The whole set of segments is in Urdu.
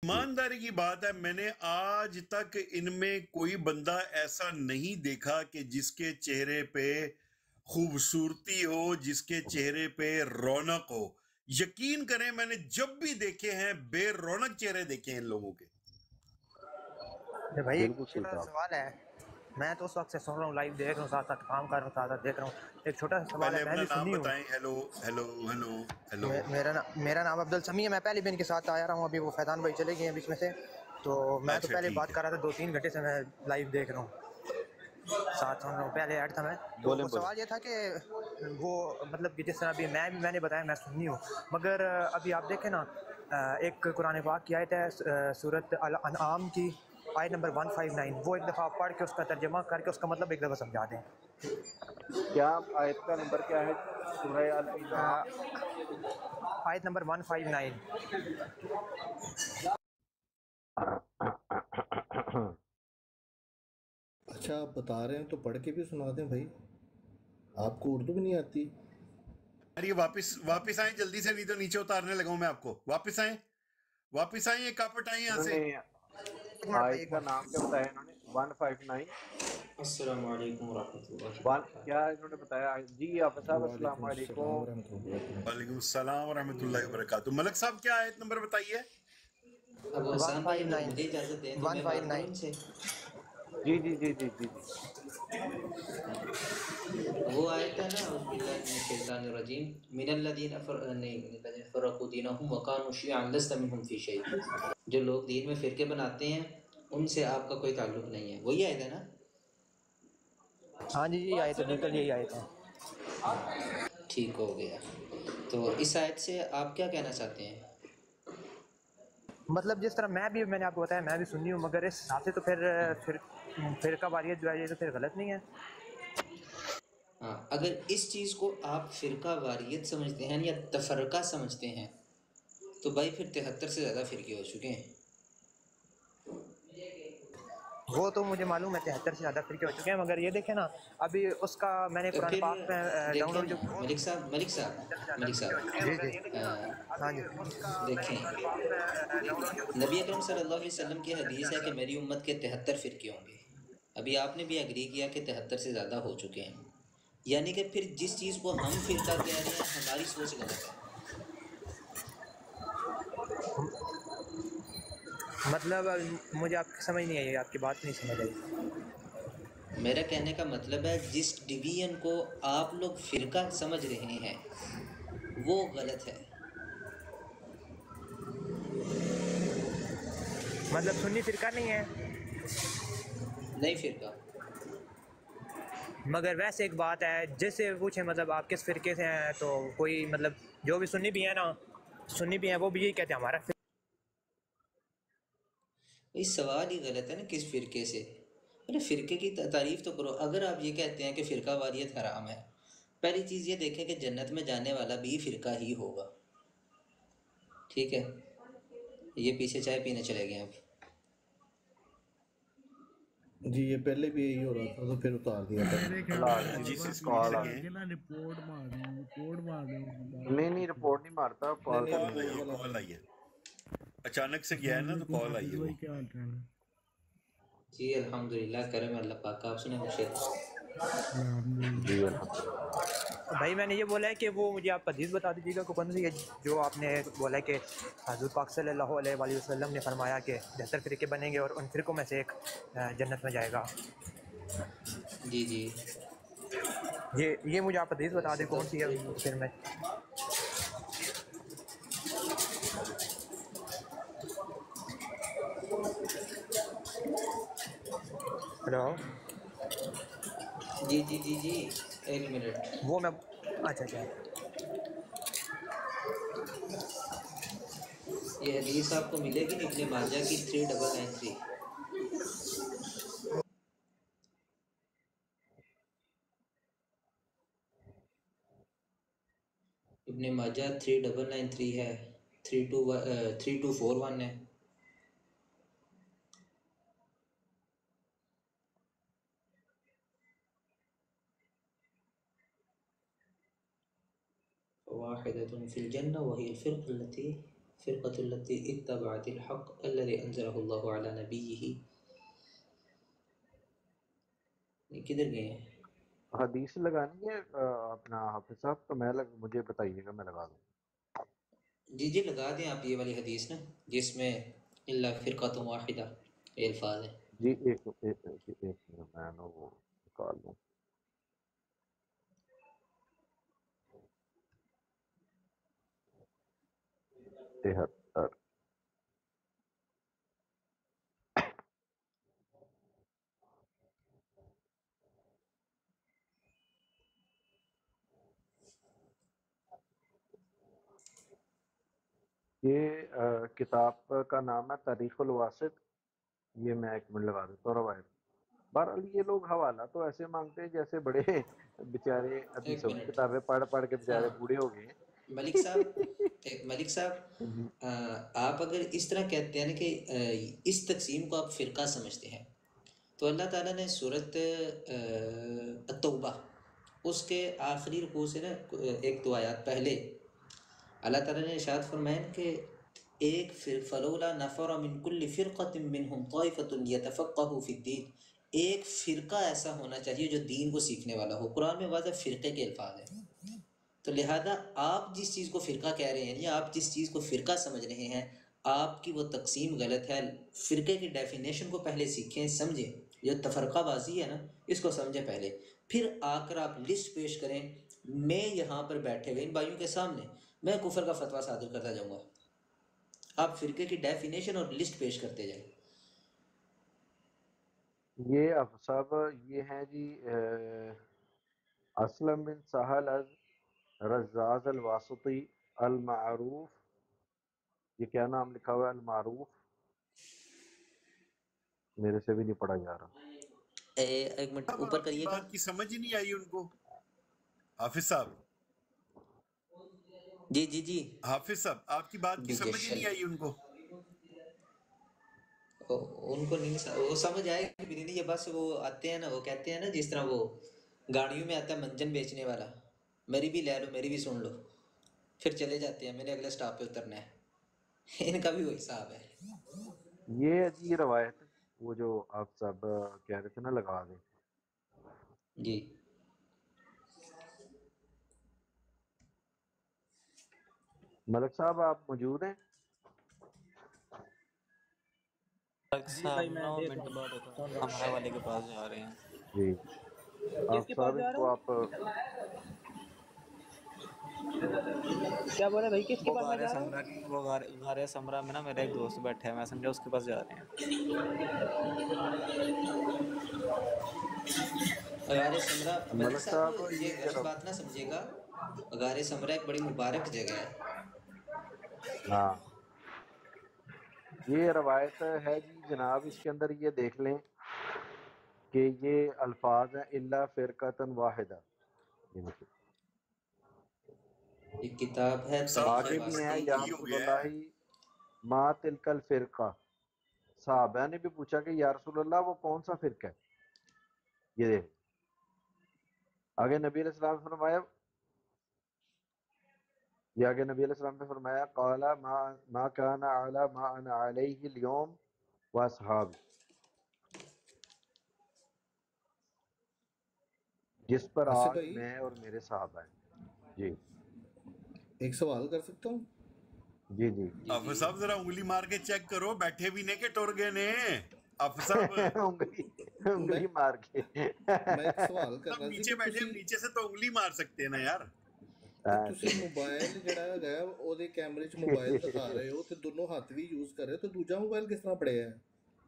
ایمانداری کی بات ہے، میں نے آج تک ان میں کوئی بندہ ایسا نہیں دیکھا کہ جس کے چہرے پہ خوبصورتی ہو، جس کے چہرے پہ رونق ہو. یقین کریں میں نے جب بھی دیکھے ہیں بے رونق چہرے دیکھے ہیں ان لوگوں کے. بھائی ایک چھوٹا سا سوال ہے، میں تو اس وقت سے سن رہا ہوں، لائیو دیکھ رہا ہوں، ساتھ ساتھ کام کر رہا ہوں، ساتھ ساتھ دیکھ رہا ہوں. ایک چھوٹا سا سوال ہے، پہلے میں اپنا بھی نام سنی ہوں. بتائیں. Hello hello hello hello. میرا نام عبد السمیع ہے. میں پہلے بھی ان کے ساتھ آیا رہا ہوں، ابھی وہ فیضان بھائی چلے گئے ہیں بیچ میں سے. تو میں تو اچھا پہلے ٹھیک بات ہے. کر رہا تھا، 2-3 گھنٹے سے میں لائیو دیکھ رہا ہوں، ساتھ سن رہا ہوں، پہلے ایڈ تھا میں. تو وہ سوال یہ تھا کہ وہ مطلب کہ جس طرح ابھی میں نے بتایا میں سنی ہوں، مگر ابھی آپ دیکھیں نا، ایک قرآن پاک کی آیت ہے سورۃ الانعام کی آیت نمبر 159، وہ ایک دفعہ پڑھ کے اس کا ترجمہ کر کے اس کا مطلب ایک دفعہ سمجھا دیں. کیا آیت کا نمبر کیا ہے؟ سورہ الانعام آیت نمبر 159. اچھا آپ بتا رہے ہیں تو پڑھ کے بھی سنا دیں بھائی، آپ کو اردو بھی نہیں آتی؟ یہ واپس آئیں جلدی سے، نہیں تو نیچے اتارنے لگا ہوں میں آپ کو. واپس آئیں، یہ کاپٹ آئیں یہاں انہوں سے. نے آیت کا نام کیا بتایا انہوں نے؟ 159. السلام علیکم ورحمۃ اللہ وبرکاتہ. کیا انہوں نے بتایا؟ جی آپ صاحب السلام وعلیکم السلام علیکم. ورحمۃ اللہ وبرکاتہ. وعلیکم السلام ورحمۃ اللہ وبرکاتہ. ملک صاحب کیا آیت نمبر بتائیے؟ ابو حسان بھائی اگر 159. مجھے اجازت دیں تو میں بات کروں ان سے. جی جی جی جی جی جی. وہ آیت ہے نا، اعوذ باللہ من الشیطان الرجیم، من الذین فرقوا دینہم وکانوا شیعا لست منہم فی شیء. جو لوگ دین میں فرقے بناتے ہیں ان سے آپ کا کوئی تعلق نہیں ہے. وہی آیت ہے نا؟ ہاں جی جی، آیت ہے، بالکل یہی آیت ہے. ٹھیک ہو گیا. تو اس آیت سے آپ کیا کہنا چاہتے ہیں؟ مطلب جس طرح میں نے آپ کو بتایا میں بھی سنی ہوں، مگر اس حساب سے تو پھر فرقہ واریت جو ہے یہ تو پھر غلط نہیں ہے. ہاں، اگر اس چیز کو آپ فرقہ واریت سمجھتے ہیں یا تفرقہ سمجھتے ہیں تو بھائی پھر 73 سے زیادہ فرقے ہو چکے ہیں. وہ تو مجھے معلوم ہے 73 سے زیادہ فرقے ہو چکے ہیں، مگر یہ دیکھیں نا ابھی اس کا میں نے تو قرآن پھر پاک میں ڈاؤن دیکھیں لوڈ جو نا ملک صاحب جی جی ہاں جی. دیکھیں، نبی اکرم صلی اللہ علیہ وسلم کی حدیث ہے کہ میری امت کے 73 فرقے ہوں گے. ابھی آپ نے بھی اگری کیا کہ 73 سے زیادہ ہو چکے ہیں، یعنی کہ پھر جس چیز کو ہم فرقہ کہہ رہے ہیں ہماری سوچ غلط ہے. مطلب مجھے آپ کی سمجھ نہیں آئی، آپ کی بات نہیں سمجھ آئی. میرا کہنے کا مطلب ہے جس ڈویژن کو آپ لوگ فرقہ سمجھ رہے ہیں وہ غلط ہے. مطلب سنی فرقہ نہیں ہے، نہیں فرقہ. مگر ویسے ایک بات ہے، جس سے پوچھیں مطلب آپ کس فرقے سے ہیں تو کوئی مطلب جو بھی سنی بھی ہیں نا، سنی بھی ہیں وہ بھی یہی کہتے ہیں ہمارا اس سوال ہی غلط ہے نا، کس فرقے سے؟ ارے فرقے کی تعریف تو کرو. اگر آپ یہ کہتے ہیں کہ فرقہ واریت حرام ہے، پہلی چیز یہ دیکھیں کہ جنت میں جانے والا بھی فرقہ ہی ہوگا. ٹھیک ہے، یہ پیچھے چائے پینے چلے گئے آپ. جی یہ پہلے بھی یہی ہو رہا تھا تو پھر اتار دیا تھا. میرے خیال اللہ میں حافظ. جی بار بار سسٹم پیچھے کال سے آ لگ گئے. کے نا رپورٹ مار دیں نہیں نہیں، رپورٹ نہیں مارتا، نہیں کال نہیں کرنی کال ہے. آئی ہے، رپورٹ والا کال نہیں. آئی ہے. اچانک سے گیا ہے السلام نا تو علیکم کال آئی حافظ ہے وہ. بھائی، کیا حال چال ہے؟ جی الحمدللہ، کرم اللہ پاک. آپ سنیں مرشد. الحمدللہ. جی الحمدللہ. بھائی میں نے یہ بولا ہے کہ وہ مجھے آپ حدیث بتا دیجیے گا کون سی ہے جو آپ نے بولا ہے کہ حضور پاک صلی اللہ علیہ وآلہ وسلم نے فرمایا کہ 73 فرقے بنیں گے اور ان فرقوں میں سے ایک جنت میں جائے گا. جی جی. یہ مجھے آپ حدیث بتا دیں کون سی ہے، 77 پھر میں ہلو جی جی جی جی، ایک منٹ. وہ میں اچھا اچھا یہ حدیث آپ کو ملے گی ابن ماجہ کی 3993. ابن ماجہ 3993 ہے، 3241 ہے. واحدۃ فی الجنہ وہی الفرقہ التي فرقۃ التی اتبعت الحق الذی انزلہ اللہ علی نبیہ. یہ کدھر گئے ہیں؟ حدیث لگانی ہے اپنا حافظ صاحب تو مجھے بتائیے گا، میں لگا دوں. جی جی لگا دیں آپ یہ والی حدیث نا جس میں اللہ فرقۃ واحدہ یہ الفاظ ہیں. جی ایک منٹ میں نا وہ نکال لوں. تہتر. یہ کتاب کا نام ہے تاریخ الواسط. یہ میں ایک منٹ لگا دیتا ہوں روایت. بہرحال یہ لوگ حوالہ تو ایسے مانگتے ہیں جیسے بڑے بیچارے ایک حدیثوں کی منٹ. کتابیں پڑھ پڑھ کے بیچارے ہاں بوڑھے ہو گئے ملک صاحب ہیں. آپ اگر اس طرح کہتے ہیں نا کہ اس تقسیم کو آپ فرقہ سمجھتے ہیں تو اللہ تعالیٰ نے صورت التوبہ اس کے آخری رکوع سے نا ایک دو آیات پہلے اللہ تعالیٰ نے ارشاد فرمایا کہ ایک فلولا نفر من کل فرقۃ منہم طائفۃ لیتفقہوا فی الدین. ایک فرقہ ایسا ہونا چاہیے جو دین کو سیکھنے والا ہو. قرآن میں واضح فرقے کے الفاظ ہیں. تو لہذا آپ جس چیز کو فرقہ کہہ رہے ہیں یا آپ جس چیز کو فرقہ سمجھ رہے ہیں آپ کی وہ تقسیم غلط ہے. فرقے کی ڈیفینیشن کو پہلے سیکھیں سمجھیں. جو تفرقہ بازی ہے نا اس کو سمجھیں پہلے، پھر آ کر آپ لسٹ پیش کریں. میں یہاں پر بیٹھے ہوئے ان بھائیوں کے سامنے میں کفر کا فتویٰ صادر کرتا جاؤں گا، آپ فرقے کی ڈیفینیشن اور لسٹ پیش کرتے جائیں. یہ صاحب یہ ہیں جی اسلم بن سہل از رزاز الواسطی المعروف. یہ کیا نام لکھا ہوا ہے؟ المعروف. میرے سے بھی نہیں پڑھا جا رہا. ایک منٹ اب اوپر آپ کی کریے گا. بات کی سمجھ ہی نہیں آئی ان کو. حافظ صاحب جی جی جی حافظ صاحب آپ کی بات کی سمجھ ہی نہیں آئی ان کو. ان کو نہیں وہ سمجھ آئے گی بھی نہیں. یہ بس وہ آتے ہیں نا وہ کہتے ہیں نا جس طرح وہ گاڑیوں میں آتا ہے منجن بیچنے والا، میری بھی لے لو میری بھی سن لو، پھر چلے جاتے ہیں میرے اگلے سٹاپ پہ اترنا ہے. ان کا بھی وہ حساب ہے. یہ جی روایت وہ جو آپ سب کہہ رہے تھے نا لگا دیں. جی ملک صاحب آپ موجود ہیں؟ ڈاکٹر صاحب 9 منٹ بعد ہمارے والے کے پاس جا رہے ہیں. جی کس آپ کے پاس صاحب جا ان رہا کو ہوں؟ آپ کیا بولے بھائی کس کے وہ پاس میں جا رہا ہوں؟ غار سمرا میں نا میرا ایک دوست بیٹھا ہے، میں سمجھا اس کے پاس جا رہے ہیں. غار سمرا ملک ملک صاحب صاحب یہ یہ غلط بات نہ سمجھے گا. غار سمرا ایک بڑی مبارک جگہ ہے. ہاں یہ روایت ہے جی جناب. اس کے اندر یہ دیکھ لیں کہ یہ الفاظ ہیں الا فرقۃ واحدہ. یہ کتاب ہے صاحب تاریخ آگے بھی ہیں یہ واسطی یا کی. کی ہو رسول گیا اللہ ہے. ما تلک الفرقہ. صحابہ نے بھی پوچھا کہ یا رسول اللہ وہ کون سا فرقہ ہے. یہ دیکھ آگے نبی علیہ السلام نے فرمایا قال ما كان على ما انا عليه اليوم واصحابي. جس پر آصف آج بھائی میں اور میرے صحابہ ہیں. جی ایک سوال کر سکتا ہوں؟ جی جی حافظ صاحب ذرا انگلی مار کے چیک کرو بیٹھے بھی نہیں کہ ٹر گئے نے. حافظ صاحب میں انگلی مار کے میں ایک سوال سب کرنا سی نیچے کہ بیٹھے نیچے سے تو انگلی مار سکتے ہیں نا یار. ਤੁਸੀਂ ਮੋਬਾਈਲ ਜਿਹੜਾ ਹੈਗਾ ਹੈ, ਉਹਦੇ ਕੈਮਰੇ 'ਚ ਮੋਬਾਈਲ ਦਿਖਾ ਰਹੇ ਹੋ ਤੇ ਦੋਨੋਂ ਹੱਥ ਵੀ ਯੂਜ਼ ਕਰ ਰਹੇ ਹੋ ਤੇ ਦੂਜਾ ਮੋਬਾਈਲ ਕਿਸ ਤਰ੍ਹਾਂ ਪੜਿਆ ਹੈ?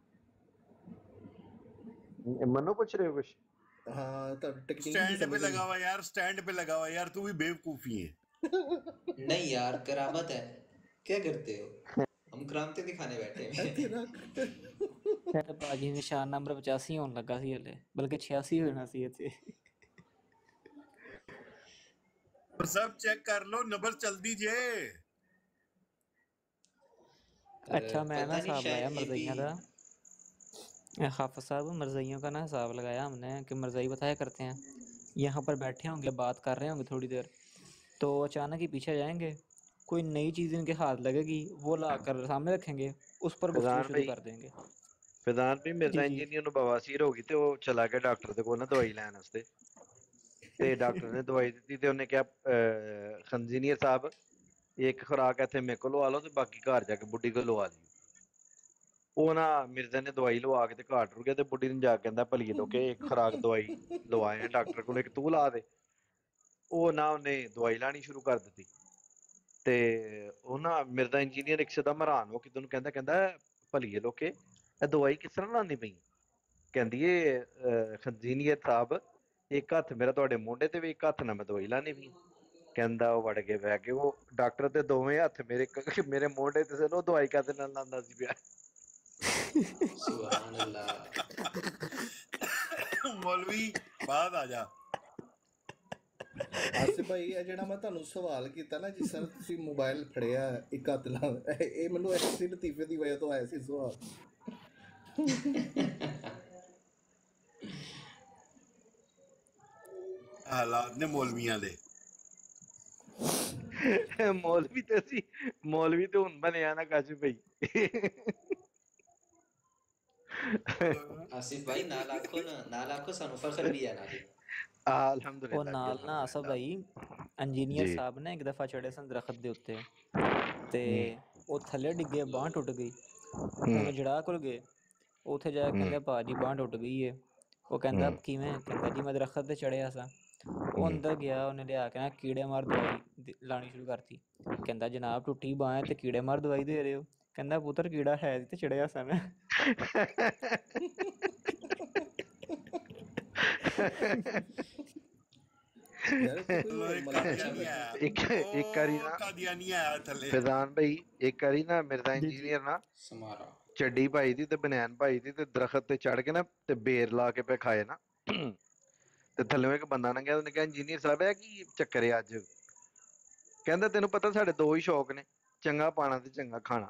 منو پوچھ رہے ہو کچھ؟ ਹਾਂ ਤਾਂ ਟੈਕਨੀਕ ਦੀ سٹینڈ پہ ਸਮਝ لگا ਨਹੀਂ. ہوا یار سٹینڈ پہ لگا ہوا یار. تو بھی بیوقوفی ہے. نہیں یار کرامت ہے، کیا کرتے ہو؟ ہم کرامتیں دکھانے بیٹھے ہیں. ਇੱਥੇ ਰੱਖ. پھر باجی نشان نمبر 85 ہونے لگا سی ہلے، بلکہ 86 ہونا سی اتنے. سب چیک کر لو نمبر چل دیجئے. اچھا میں نا پتہ نہیں حساب لگایا شاید اے پی. مرزائیاں کا. حافظ صاحب مرزائیوں کا نا حساب لگایا ہم نے کہ مرزائی بتایا کرتے ہیں یہاں پر بیٹھے ہوں گے بات کر رہے ہوں گے تھوڑی دیر تو اچانک ہی پیچھے جائیں گے कोई नई चीज़ इनके हाथ लगेगी वो ला कर सामने रखेंगे, उस पर गुफ्तगू फैजान शुरू भाई कर देंगे। फैजान भाई जी मिर्जा जी इंजीनियर ਨੂੰ ਬਵਾਸੀਰ ਹੋ ਗਈ ਤੇ ਉਹ ਚਲਾ ਗਿਆ ਡਾਕਟਰ ਦੇ ਕੋਲ ਨਾ ਦਵਾਈ ਲੈਣ ਵਾਸਤੇ ਤੇ ਡਾਕਟਰ ਨੇ ਦਵਾਈ ਦਿੱਤੀ ਤੇ ਉਹਨੇ ਕਿਹਾ ਇੰਜੀਨੀਅਰ ਸਾਹਿਬ ਇੱਕ ਖੁਰਾਕ ਇੱਥੇ ਮੇਰੇ ਕੋਲ ਲਵਾ ਲਓ ਤੇ ਬਾਕੀ ਘਰ ਜਾ ਕੇ ਬੁੱਢੀ ਕੋਲ ਲਵਾ ਲਿਓ। ਉਹ ਨਾ ਮਿਰਜ਼ਾ ਨੇ ਦਵਾਈ ਲਵਾ ਕੇ ਤੇ ਘਰ ਟੁਰ ਗਿਆ ਤੇ ਬੁੱਢੀ ਨੂੰ ਜਾ ਕੇ ਕਹਿੰਦਾ ਭਲੀਏ ਲੋਕੇ ਇੱਕ ਖੁਰਾਕ ਦਵਾਈ ਲਵਾਏ ਡਾਕਟਰ ਕੋਲ ਇੱਕ ਤੂੰ ਲਾ ਦੇ। ਉਹ ਨਾ ਉਹਨੇ ਦਵਾਈ ਲਾਣੀ ਸ਼ੁਰੂ ਕਰ ਦਿੱਤੀ ਤੇ ਉਹ ਨਾ ਮਿਰਜ਼ਾ ਇੰਜੀਨੀਅਰ ਇੱਕਦਮ ਹੈਰਾਨ ਹੋ ਕੇ ਤੈਨੂੰ ਕਹਿੰਦਾ ਭਲੀਏ ਲੋਕੇ ਇਹ ਦਵਾਈ ਕਿਸ ਤਰ੍ਹਾਂ ਲਾਉਂਦੀ ਪਈ ਕਹਿੰਦੀ ਏ ਇੰਜੀਨੀਅਰ ਸਾਹਿਬ ਇੱਕ ਹੱਥ ਮੇਰਾ ਤੁਹਾਡੇ ਮੋਢੇ ਤੇ ਵੀ ਇੱਕ ਹੱਥ ਨਾਲ ਮੈਂ ਦਵਾਈ ਲਾਣੀ ਪਈ ਕਹਿੰਦਾ ਉਹ ਵੜ ਕੇ ਬਹਿ ਕੇ ਉਹ ਡਾਕਟਰ ਦੇ ਦੋਵੇਂ ਹੱਥ ਮੇਰੇ ਮੋਢੇ ਤੇ ਉਹ ਦਵਾਈ ਕਾਹਦੇ ਨਾਲ ਲਾਉਂਦਾ ਸੀ ਪਿਆ। ਸੁਭਾਨ ਅੱਲਾਹ। ਮੌਲਵੀ ਬਾਅਦ ਆ ਜਾ। ਆਸਿਫ ਭਾਈ ਇਹ ਜਿਹੜਾ ਮੈਂ ਤੁਹਾਨੂੰ ਸਵਾਲ ਕੀਤਾ ਨਾ ਜਿਸ ਤਰ੍ਹਾਂ ਤੁਸੀਂ ਮੋਬਾਈਲ ਫੜਿਆ ਇੱਕ ਹੱਥ ਨਾਲ ਇਹ ਮੈਨੂੰ ਐਸੀ ਲਤੀਫੇ ਦੀ ਵਜ੍ਹਾ ਤੋਂ ਆਇਆ ਸੀ ਸਵਾਲ। ਹਾਲਾਤ ਨੇ ਮੌਲਵੀਆਂ ਦੇ। ਮੌਲਵੀ ਤੇ ਹੁਣ ਬਣਿਆ ਨਾ ਕਾਸ਼ਿਫ ਭਾਈ। ਆਸਿਫ ਭਾਈ ਨਾਲ ਆਖੋ ਸਾਨੂੰ ਫਖਰ ਵੀ ਹੈ ਨਾਲ। ਅਲਹਮਦੁਲਿਲਾ। ਉਹ ਨਾਲ ਨਾ ਆਸਫ ਭਾਈ ਇੰਜੀਨੀਅਰ ਸਾਹਿਬ ਨੇ ਇੱਕ ਦਫਾ ਚੜੇ ਸਨ ਦਰਖਤ ਦੇ ਉੱਤੇ ਤੇ ਉਹ ਥੱਲੇ ਡਿੱਗੇ ਬਾਂਹ ਟੁੱਟ ਗਈ। ਉਹਨੂੰ ਜੜਾ ਕੋਲ ਗਏ ਉੱਥੇ ਜਾ ਕੇ ਕਹਿੰਦੇ ਭਾਜੀ ਬਾਂਹ ਟੁੱਟ ਗਈ ਏ। ਉਹ ਕਹਿੰਦਾ ਕਿਵੇਂ? ਕਹਿੰਦਾ ਜੀ ਮੈਂ ਦਰਖਤ ਤੇ ਚੜਿਆ ਸਾਂ। ਉਹ ਅੰਦਰ ਗਿਆ ਉਹਨੇ ਲਿਆ ਕੇ ਨਾ ਕੀੜੇ ਮਾਰ ਦਵਾਈ ਲਾਣੀ ਸ਼ੁਰੂ ਕਰਤੀ। ਕਹਿੰਦਾ ਜਨਾਬ ਟੁੱਟੀ ਬਾਂਹ ਤੇ ਕੀੜੇ ਮਾਰ ਦਵਾਈ ਦੇ ਰਹੇ ਹੋ? ਕਹਿੰਦਾ ਪੁੱਤਰ ਕੀੜਾ ਹੈ ਤੇ ਚੜਿਆ ਸਾਂ ਮੈਂ। ਫੈਜ਼ਾਨ ਭਾਈ ਇੱਕ ਵਾਰੀ ਨਾ ਮਿਰਜ਼ਾ ਇੰਜੀਨੀਅਰ ਨਾ ਚੱਡੀ ਪਾਈ ਦੀ ਤੇ ਬਨੈਨ ਪਾਈ ਦੀ ਤੇ ਦਰਖਤ ਤੇ ਚੜ ਕੇ ਨਾ ਤੇ ਬੇਰ ਲਾ ਕੇ ਪੇ ਖਾਏ ਨਾ ਤੇ ਥੱਲੇ ਇੱਕ ਬੰਦਾ ਲੰਘਿਆ ਉਹਨੇ ਕਿਹਾ ਇੰਜੀਨੀਅਰ ਸਾਹਿਬ ਇਹ ਕੀ ਚੱਕਰ ਹੈ ਅੱਜ? ਕਹਿੰਦਾ ਤੈਨੂੰ ਪਤਾ ਸਾਡੇ ਦੋ ਹੀ ਸ਼ੌਕ ਨੇ ਚੰਗਾ ਪਾਣਾ ਤੇ ਚੰਗਾ ਖਾਣਾ।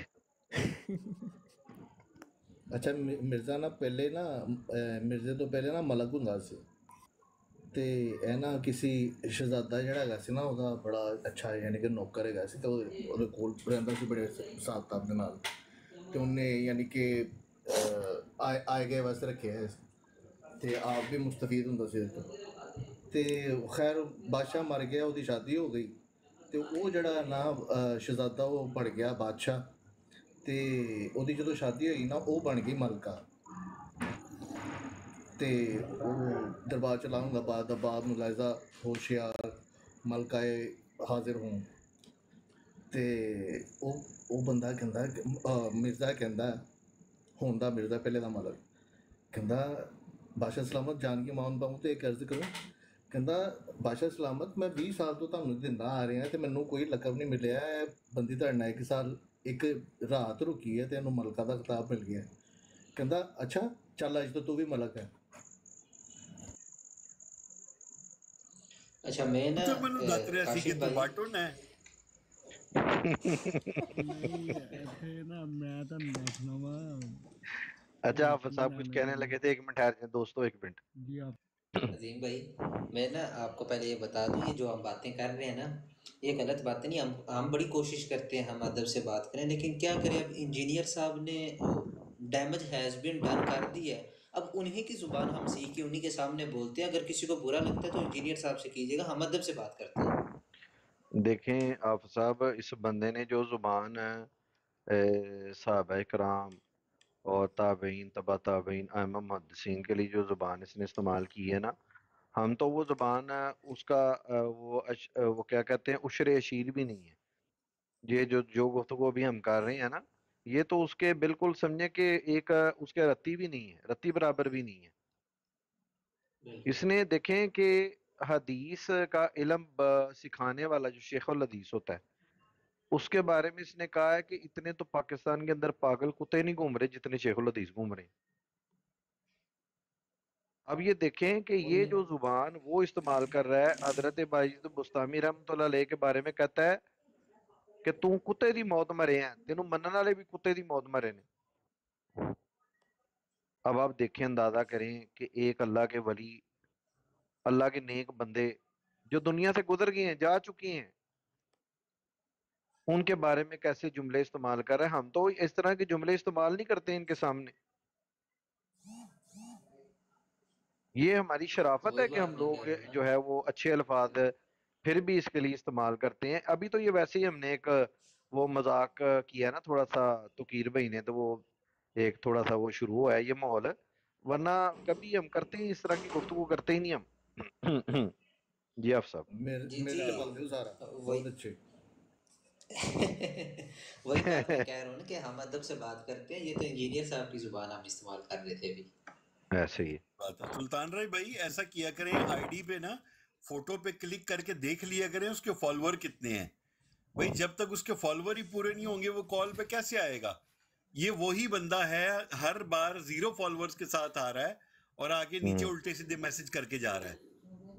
ਅੱਛਾ ਮਿਰਜ਼ਾ ਨਾ ਪਹਿਲੇ ਨਾ ਮਿਰਜ਼ੇ ਤੋਂ ਪਹਿਲੇ ਨਾ ਮਲਕ ਹੁੰਦਾ ਸੀ ਤੇ ਇਹ ਨਾ ਕਿਸੇ ਸ਼ਹਿਜ਼ਾਦਾ ਜਿਹੜਾ ਹੈਗਾ ਸੀ ਨਾ ਉਹਦਾ ਬੜਾ ਅੱਛਾ ਯਾਨੀ ਕਿ ਨੌਕਰ ਹੈਗਾ ਸੀ ਤੇ ਉਹਦੇ ਕੋਲ ਰਹਿੰਦਾ ਸੀ ਬੜੇ ਹਿਸਾਬ ਕਿਤਾਬ ਦੇ ਨਾਲ ਤੇ ਉਹਨੇ ਯਾਨੀ ਕਿ ਆਏ ਗਏ ਵਾਸਤੇ ਰੱਖਿਆ ਤੇ ਆਪ ਵੀ ਮੁਸਤਫੀਦ ਹੁੰਦਾ ਸੀ ਤੇ ਖੈਰ ਬਾਦਸ਼ਾਹ ਮਰ ਗਿਆ ਉਹਦੀ ਸ਼ਾਦੀ ਹੋ ਗਈ ਤੇ ਉਹ ਜਿਹੜਾ ਨਾ ਸ਼ਹਿਜ਼ਾਦਾ ਉਹ ਬਣ ਗਿਆ ਬਾਦਸ਼ਾਹ ਤੇ ਉਹਦੀ ਜਦੋਂ ਸ਼ਾਦੀ ਹੋਈ ਨਾ ਉਹ ਬਣ ਗਈ ਮਲਕਾ ਤੇ ਉਹ ਦਰਬਾਰ ਚਲਾਉਂਗਾ ਬਾਦ ਬਾਬ ਮੁਲਾਇਜ਼ਾ ਹੋਸ਼ਿਆਰ ਮਲਕਾਏ ਹਾਜ਼ਰ ਹੋਂ ਤੇ ਉਹ ਬੰਦਾ ਕਹਿੰਦਾ ਮਿਰਜ਼ਾ ਕਹਿੰਦਾ ਹੁਣ ਦਾ ਮਿਰਜ਼ਾ ਪਹਿਲੇ ਦਾ ਮਲਕ ਕਹਿੰਦਾ ਬਾਦਸ਼ਾਹ ਸਲਾਮਤ ਜਾਨ ਕੀ ਮਾਨ ਪਾऊँ ਤੇ ਇੱਕ ਅਰਜ਼ ਕਰੂੰ ਕਹਿੰਦਾ ਬਾਦਸ਼ਾਹ ਸਲਾਮਤ ਮੈਂ 20 ਸਾਲ ਤੋਂ ਤੁਹਾਨੂੰ ਦਿੰਦਾ ਆ ਰਿਹਾ ਤੇ ਮੈਨੂੰ ਕੋਈ ਲਕਬ ਨਹੀਂ ਮਿਲਿਆ। ਬੰਦੀ ਤੁਹਾਡੇ ਨਾਲ 1 ਸਾਲ 1 ਰਾਤ ਰੁਕੀ ਹੈ ਤੇ ਇਹਨੂੰ ਮਲਕਾ ਦਾ ਖਿਤਾਬ ਮਿਲ ਗਿਆ। ਕਹਿੰਦਾ ਅੱਛਾ ਚੱਲ ਅੱਜ ਤੋਂ ਤੂੰ ਵੀ ਮਲਕ ਹੈ। ਅੱਛਾ ਮੈਂ ਨਾ ਮੈਨੂੰ ਦੱਸ ਰਿਹਾ ਸੀ ਕਿ ਤੂੰ ਬਾਟਨ ਹੈ। नहीं ऐसे ना मैं तो देखना वा अच्छा आप साहब कुछ कहने लगे थे, 1 मिनट ठहर जाए दोस्तों, 1 मिनट। जी आप अजीम भाई मैं ना आपको पहले ये बता दूं ये जो हम बातें कर रहे हैं ना ये गलत बातें नहीं। हम बड़ी कोशिश करते हैं हम अदब से बात करें लेकिन क्या करें अब इंजीनियर साहब ने डैमेज हैज़ बीन डन कर दी है। अब उन्हीं की ज़ुबान हम सीख के उन्हीं के सामने बोलते हैं। अगर किसी को बुरा लगता है तो इंजीनियर साहब से कीजिएगा, हम अदब से बात करते हैं। देखें आप साहब इस बंदे ने जो ज़ुबान सहाबा कराम और ताबईन तबा ताबईन आइम्मा मुहद्दिसीन के लिए जो ज़ुबान इसने इस्तेमाल की है ना, हम तो वो ज़ुबान उसका वो क्या कहते हैं उशरे अशीर भी नहीं है। ये जो गुफ्तगू भी हम कर रहे हैं ना ये तो उसके बिल्कुल समझे कि एक उसके रत्ती भी नहीं है, रत्ती बराबर भी नहीं है। इसने देखें कि हदीस का इल्म सिखाने वाला जो शेखुल हदीस होता है उसके बारे में इसने कहा है कि इतने तो पाकिस्तान के अंदर पागल कुत्ते नहीं घूम रहे जितने शेखुल हदीस घूम रहे हैं। अब ये देखें कि ये जो जुबान वो इस्तेमाल कर रहा है हजरत बाजिद बुस्तामी रहमतुल्लाह अलैह के बारे में कहता है कि तू कुत्ते दी मौत मरे हैं, तेनू मनन वाले भी कुत्ते दी मौत मरे ने। अब आप देखें अंदाजा करें कि एक अल्लाह के वली अल्लाह के नेक बंदे जो दुनिया से गुजर गए हैं, जा चुके हैं, ان کے بارے میں کیسے جملے استعمال کر رہے ہیں. ہم تو اس طرح کے جملے استعمال نہیں کرتے ان کے سامنے. یہ ہماری شرافت ہے وہی کہ ہم بات میں کہہ لوگ رہا ہوں نا. جو ہے وہ اچھے الفاظ پھر بھی اس کے لیے استعمال کرتے ہیں. ابھی تو یہ ویسے ہی ہم نے ایک وہ مذاق کیا نا تھوڑا سا توقیر بھائی نے, تو وہ ایک تھوڑا سا وہ شروع ہوا ہے یہ ماحول, ورنہ کبھی ہم کرتے ہیں اس طرح کی گفتگو کرتے ہی نہیں ہم. جی آپ صاحب. جی میرے جی پاس نہیں سارا وہی بہت اچھے. وہی بات میں کہہ رہا ہوں نا کہ ہم ادب سے بات کرتے ہیں, یہ تو انجینئر صاحب کی زبان ہم استعمال کر رہے تھے ابھی. ایسے ہی بات ہے. سلطان رائی بھائی ایسا کیا کریں, آئی ڈی پہ نا فوٹو پہ کلک کر کے دیکھ لیا کریں اس کے فالوور کتنے ہیں. بھائی جب تک اس کے فالوور ہی پورے نہیں ہوں گے وہ کال پہ کیسے آئے گا؟ یہ وہی بندہ ہے ہر بار 0 فالوورز کے ساتھ آ رہا ہے اور آگے نیچے الٹے سیدھے میسج کر کے جا رہا ہے.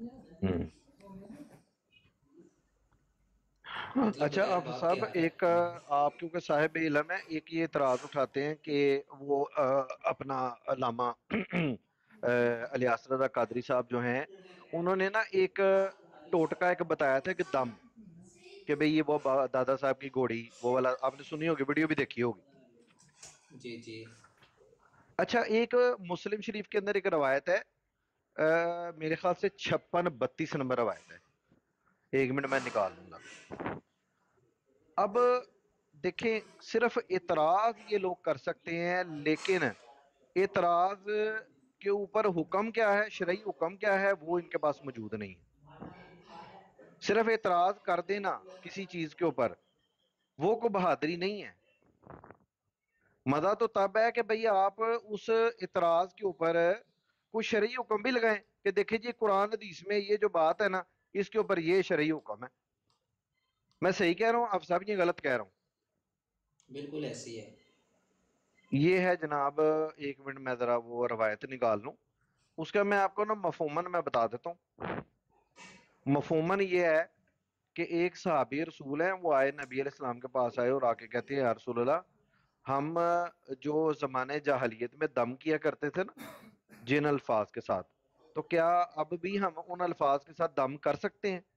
مطلب اچھا بغیر آپ باپ کے صاحب, آ رہا ایک ہے. آپ کیونکہ صاحب علم ہے, ایک یہ اعتراض اٹھاتے ہیں کہ وہ اپنا علامہ الیاس رضا قادری صاحب جو ہیں, انہوں نے نا ایک ٹوٹکا ایک بتایا تھا کہ دم, کہ بھئی یہ وہ دادا صاحب کی گھوڑی وہ والا آپ نے سنی ہوگی, ویڈیو بھی دیکھی ہوگی. جی جی اچھا ایک مسلم شریف کے اندر ایک روایت ہے, میرے خیال سے 56-32 نمبر روایت ہے, 1 منٹ میں نکال لوں گا. اب دیکھیں صرف اعتراض یہ لوگ کر سکتے ہیں, لیکن اعتراض کے اوپر حکم کیا ہے, شرعی حکم کیا ہے, وہ ان کے پاس موجود نہیں ہے. صرف اعتراض کر دینا کسی چیز کے اوپر وہ کو بہادری نہیں ہے. مزہ تو تب ہے کہ بھئی آپ اس اعتراض کے اوپر کوئی شرعی حکم بھی لگائیں کہ دیکھیں جی قرآن حدیث میں یہ جو بات ہے نا اس کے اوپر یہ شرعی حکم ہے. میں صحیح کہہ رہا ہوں آپ صاحب, یہ غلط کہہ رہا ہوں؟ بالکل ایسی ہے. یہ ہے جناب, 1 منٹ میں ذرا وہ روایت نکال لوں, اس کا میں آپ کو نا مفہوماً میں بتا دیتا ہوں. مفہوماً یہ ہے کہ ایک صحابی رسول ہیں, وہ آئے نبی علیہ السلام کے پاس آئے اور آ کے کہتے ہیں یا رسول اللہ, ہم جو زمانے جاہلیت میں دم کیا کرتے تھے نا جن الفاظ کے ساتھ, تو کیا اب بھی ہم ان الفاظ کے ساتھ دم کر سکتے ہیں؟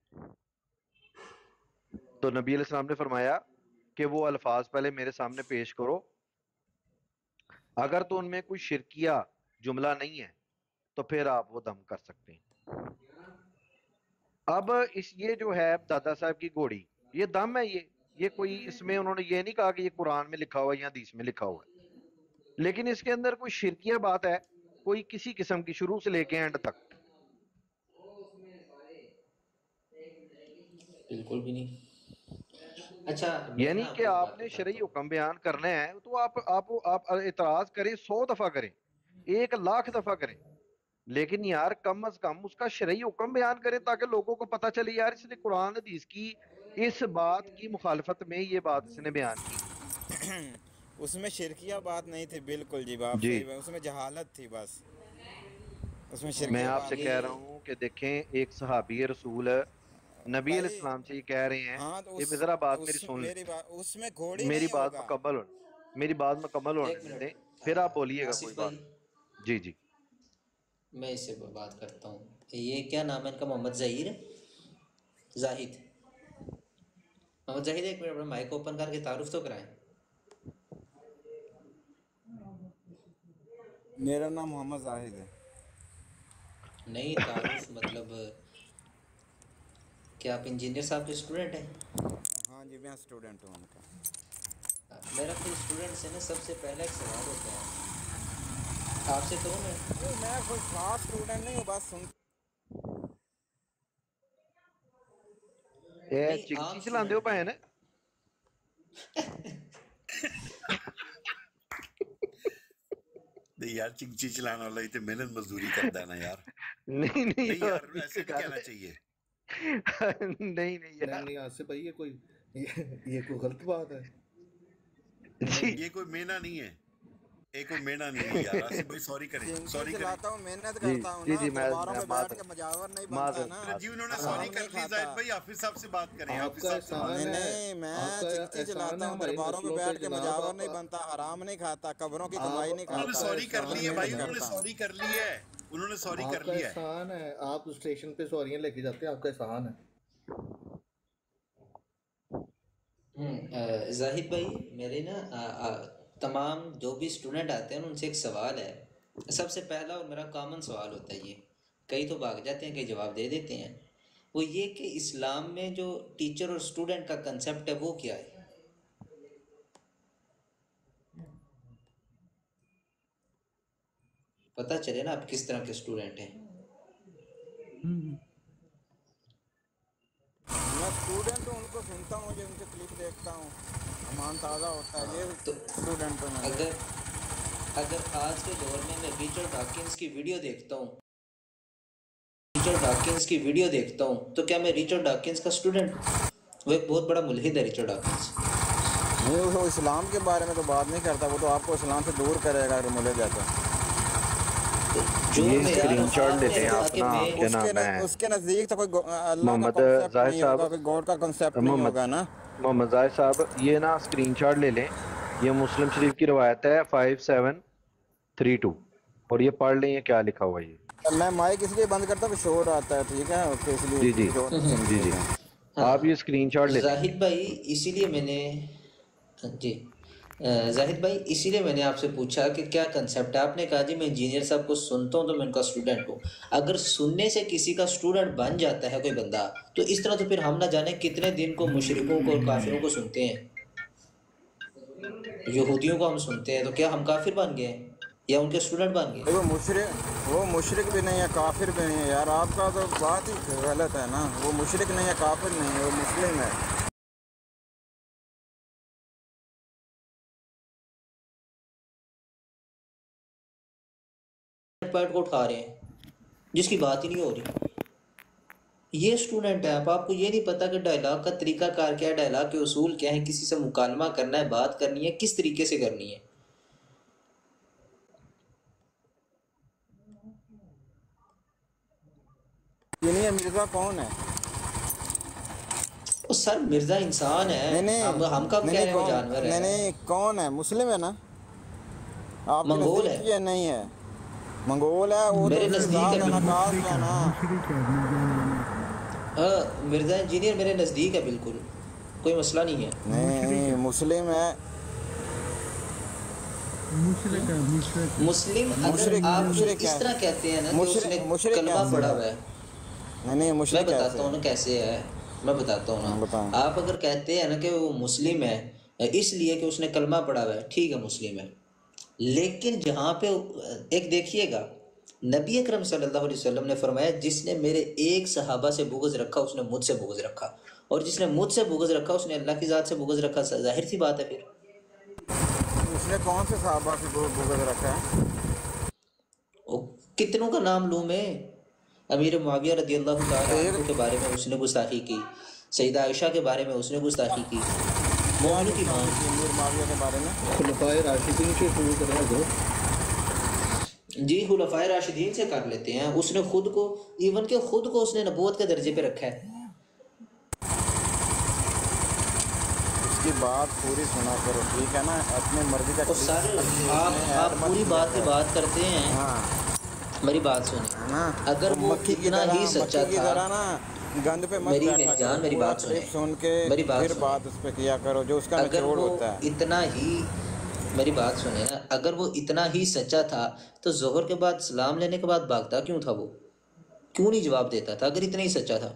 تو نبی علیہ السلام نے فرمایا کہ وہ الفاظ پہلے میرے سامنے پیش کرو, اگر تو ان میں کوئی شرکیہ جملہ نہیں ہے تو پھر آپ وہ دم کر سکتے ہیں. اب یہ جو ہے دادا صاحب کی گھوڑی, یہ دم ہے, یہ کوئی اس میں انہوں نے یہ نہیں کہا کہ یہ قرآن میں لکھا ہوا ہے یا حدیث میں لکھا ہوا ہے, لیکن اس کے اندر کوئی شرکیہ بات ہے کوئی کسی قسم کی, شروع سے لے کے اینڈ تک. بالکل بھی نہیں. اچھا میں یعنی نا آپ کہ کو ایک آپ بات نے بتاتا شرعی ہوں. حکم بیان کرنا ہے تو آپ اعتراض کریں 100 دفعہ کریں, 1,00,000 دفعہ کریں, لیکن یار کم از کم اس کا شرعی حکم بیان کریں تاکہ لوگوں کو پتہ چلے یار اس نے قرآن حدیث کی اس بات کی مخالفت میں یہ بات اس نے بیان کی. اس میں شرکیہ بات نہیں تھی, بالکل جی آپ جی صحیح, اس میں جہالت تھی بس, اس میں میں شرکیہ آپ سے بات کہہ نہیں رہا تھی ہوں کہ دیکھیں ایک صحابی رسول نبی علیہ بھائی. السلام سے یہ کہہ رہے ہیں, ہاں تو یہ ذرا بات میری اس سن میری لیں, بات اس میں گھوڑی میری نہیں بات ہوگا. مکمل ہو, میری بات مکمل ایک ہونے دیں, پھر آپ منٹ بولیے گا کوئی آصف بات. بھائی, جی جی میں اس سے بات کرتا ہوں. یہ کیا نام ہے ان کا, محمد ظہیر زاہد. محمد ظاہر ایک منٹ اپنا مائک اوپن کر کے تعارف تو کرائیں. میرا نام محمد زاہد ہے. نہیں تعارف مطلب کہ آپ انجینئر صاحب کے اسٹوڈنٹ ہیں؟ ہاں جی میں اسٹوڈنٹ ہوں ان کا. میرا پھر اسٹوڈنٹ سے نا سب سے پہلا ایک سوال ہوتا ہے, آپ سے کروں میں؟ میں کوئی خاص اسٹوڈنٹ نہیں ہوں, بس سن. اے نہیں عام چنگچی چلا دیو اسٹوڈنٹ بھین. نہیں. نہیں یار, چنگچی چلانا والا ہی تو محنت مزدوری کرتا ہے نا یار. نہیں نہیں یار, یار ایسے نہیں کہنا چاہیے. نہیں یار, نہیں آصف بھائی, یہ کوئی غلط بات ہے. جی یہ کوئی مینا نہیں ہے, یہ کوئی مینا نہیں ہے یار. آصف بھائی سوری کریں, چنکی سوری کریں. چلاتا ہوں, محنت جی کرتا ہوں جی نا, جی درباروں میں پہ بیٹھ کے مجاور نہیں بنتا نا, جی انہوں نے سوری حرام نہیں کر لی. کھاتا. زاہد بھائی حافظ صاحب سے بات کریں, آپ حافظ کا صاحب سے بات احسان نہیں کریں. ہے, نہیں, آپ میں کا چنکی احسان چلاتا ہے ہوں, ہماری درباروں پہ نسلوں بیٹھ کے جناب. مجاور آپ نہیں بنتا, حرام نہیں کھاتا, قبروں کی کمائی نہیں انہوں نے آپ کا کھاتا, سوری کر لی احسان ہے بس بھائی, ہے, محنت انہوں نے کرتا ہوں. سوری کر لی ہے, انہوں نے سوری آپ کر کا لی ہے. احسان ہے. آپ اسٹیشن پہ سواریاں لے کے جاتے ہیں, آپ کا احسان ہے. زاہد بھائی میرے نا تمام جو بھی اسٹوڈنٹ آتے ہیں ان سے ایک سوال ہے. سب سے پہلا اور میرا کامن سوال ہوتا ہے یہ, کئی تو بھاگ جاتے ہیں کئی جواب دے دیتے ہیں, وہ یہ کہ اسلام میں جو ٹیچر اور اسٹوڈنٹ کا کنسیپٹ ہے وہ کیا ہے؟ پتہ چلے نا آپ کس طرح کے اسٹوڈنٹ ہیں. میں اسٹوڈنٹ ہوں, ان کو سنتا ہوں, جو ان کے کلپ دیکھتا ہوں, ایمان تازہ ہوتا ہے, یہ تو اسٹوڈنٹ ہوں میں. اگر آج کے دور میں ریچرڈ ڈاکنز کی ویڈیو دیکھتا ہوں تو کیا میں ریچرڈ ڈاکنز کا اسٹوڈنٹ ہوں؟ وہ ایک بہت بڑا ملحد ہے ریچرڈ ڈاکنز. نہیں, وہ اسلام کے بارے میں تو بات نہیں کرتا, وہ تو آپ کو اسلام سے دور کرے گا اگر ملے جاتا. یہ اسکرین شاٹ لیتے ہیں آپ نا, کیا نام ہے, اس کے نزدیک تو کوئی اللہ کا محمد کنسیپٹ زاہد نہیں ہوگا, صاحب, کوئی گاڈ کا کنسیپٹ نہیں ہوگا نا. محمد زاہد صاحب یہ نا اسکرین شاٹ لے لیں, یہ مسلم شریف کی روایت ہے 5732, اور یہ پڑھ لیں یہ کیا لکھا ہوا ہے. یہ میں مائک اس لیے بند کرتا ہوں کہ شور آتا ہے, ٹھیک ہے, اوکے, اس لیے جی جی جی آپ یہ اسکرین شاٹ لے لیں. زاہد بھائی اسی لیے میں نے آپ سے پوچھا کہ کیا کنسیپٹ ہے. آپ نے کہا جی میں انجینئر صاحب کو سنتا ہوں تو میں ان کا اسٹوڈنٹ ہوں. اگر سننے سے کسی کا اسٹوڈنٹ بن جاتا ہے کوئی بندہ, تو اس طرح تو پھر ہم نہ جانے کتنے دن کو مشرکوں کو اور کافروں کو سنتے ہیں, یہودیوں کو ہم سنتے ہیں, تو کیا ہم کافر بن گئے ہیں یا ان کے اسٹوڈنٹ بن گئے؟ وہ مشرک بھی نہیں ہے, کافر بھی نہیں ہے یار, آپ کا تو بات ہی غلط ہے نا. وہ مشرک نہیں ہے, کافر نہیں ہے, وہ مسلم ہے. پوائنٹ کو اٹھا رہے ہیں جس کی بات ہی نہیں ہو رہی. یہ اسٹوڈنٹ ہے آپ کو یہ نہیں پتا کہ ڈائلاگ کا طریقہ کار کیا ہے, ڈائلاگ کے اصول کیا ہیں, کسی سے مکالمہ کرنا ہے, بات کرنی ہے, کس طریقے سے کرنی ہے. یہ مرزا کون ہے؟ سر مرزا انسان ہے, ہم کب کہہ رہے ہیں وہ جانور ہے. نہیں, کون ہے؟ مسلم ہے نا آپ؟ منگول ہے. یہ نہیں ہے, منگول ہے, وہ میرے نزدیک ہے مرزا انجینئر, میرے نزدیک ہے بالکل, کوئی مسئلہ نہیں ہے. نہیں, مسلم ہے. مسلم اگر آپ اس طرح کہتے ہیں نا کہ اس نے کلمہ پڑھا ہوا ہے, نہیں, میں بتاتا ہوں نا کیسے ہے, میں بتاتا ہوں نا. آپ اگر کہتے ہیں نا کہ وہ مسلم ہے اس لیے کہ اس نے کلمہ پڑھا ہوا ہے, ٹھیک ہے مسلم ہے, لیکن جہاں پہ ایک دیکھیے گا, نبی اکرم صلی اللہ علیہ وسلم نے فرمایا جس نے میرے ایک صحابہ سے بغض رکھا اس نے مجھ سے بغض رکھا, اور جس نے مجھ سے بغض رکھا اس نے اللہ کی ذات سے بغض رکھا. ظاہر سی بات ہے. پھر اس نے کون سے صحابہ سے بغض رکھا ہے؟ کتنوں کا نام لوں میں؟ امیر معاویہ رضی اللہ تعالیٰ عنہ کے بارے میں اس نے گستاخی کی, سیدہ عائشہ کے بارے میں اس نے گستاخی کی, مومن کی ماں امیر معاویہ کے بارے میں. خلفائے راشدین سے شروع کریں گے. جی خلفائے راشدین سے کر لیتے ہیں. اس نے خود کو ایون کہ خود کو اس نے نبوت کے درجے پہ رکھا ہے. اس کی بات پوری سنا کرو, ٹھیک ہے نا, اپنے مرضی کا. تو سر آپ پوری بات پہ بات کرتے ہیں, میری بات سنیں. اگر وہ اتنا ہی سچا تھا, گند پہ میری جان میری بات سنیں, سن کے پھر بات اس پہ کیا کرو جو اس کا نچوڑ ہوتا ہے. اتنا ہی میری بات سنیں نا, اگر وہ اتنا ہی سچا تھا تو ظہر کے بعد سلام لینے کے بعد بھاگتا کیوں تھا؟ وہ کیوں نہیں جواب دیتا تھا اگر اتنا ہی سچا تھا؟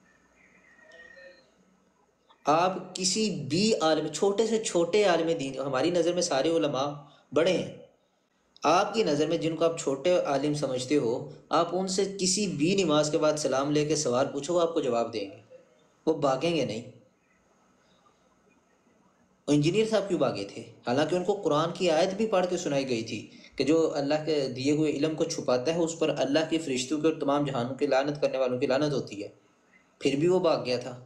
آپ کسی بھی عالم, چھوٹے سے چھوٹے عالم دین, ہماری نظر میں سارے علماء بڑے ہیں, آپ کی نظر میں جن کو آپ چھوٹے عالم سمجھتے ہو, آپ ان سے کسی بھی نماز کے بعد سلام لے کے سوال پوچھو وہ آپ کو جواب دیں گے, وہ بھاگیں گے نہیں. انجینئر صاحب کیوں بھاگے تھے؟ حالانکہ ان کو قرآن کی آیت بھی پڑھ کے سنائی گئی تھی کہ جو اللہ کے دیے ہوئے علم کو چھپاتا ہے اس پر اللہ کے فرشتوں کے اور تمام جہانوں کی لعنت کرنے والوں کی لعنت ہوتی ہے, پھر بھی وہ بھاگ گیا تھا.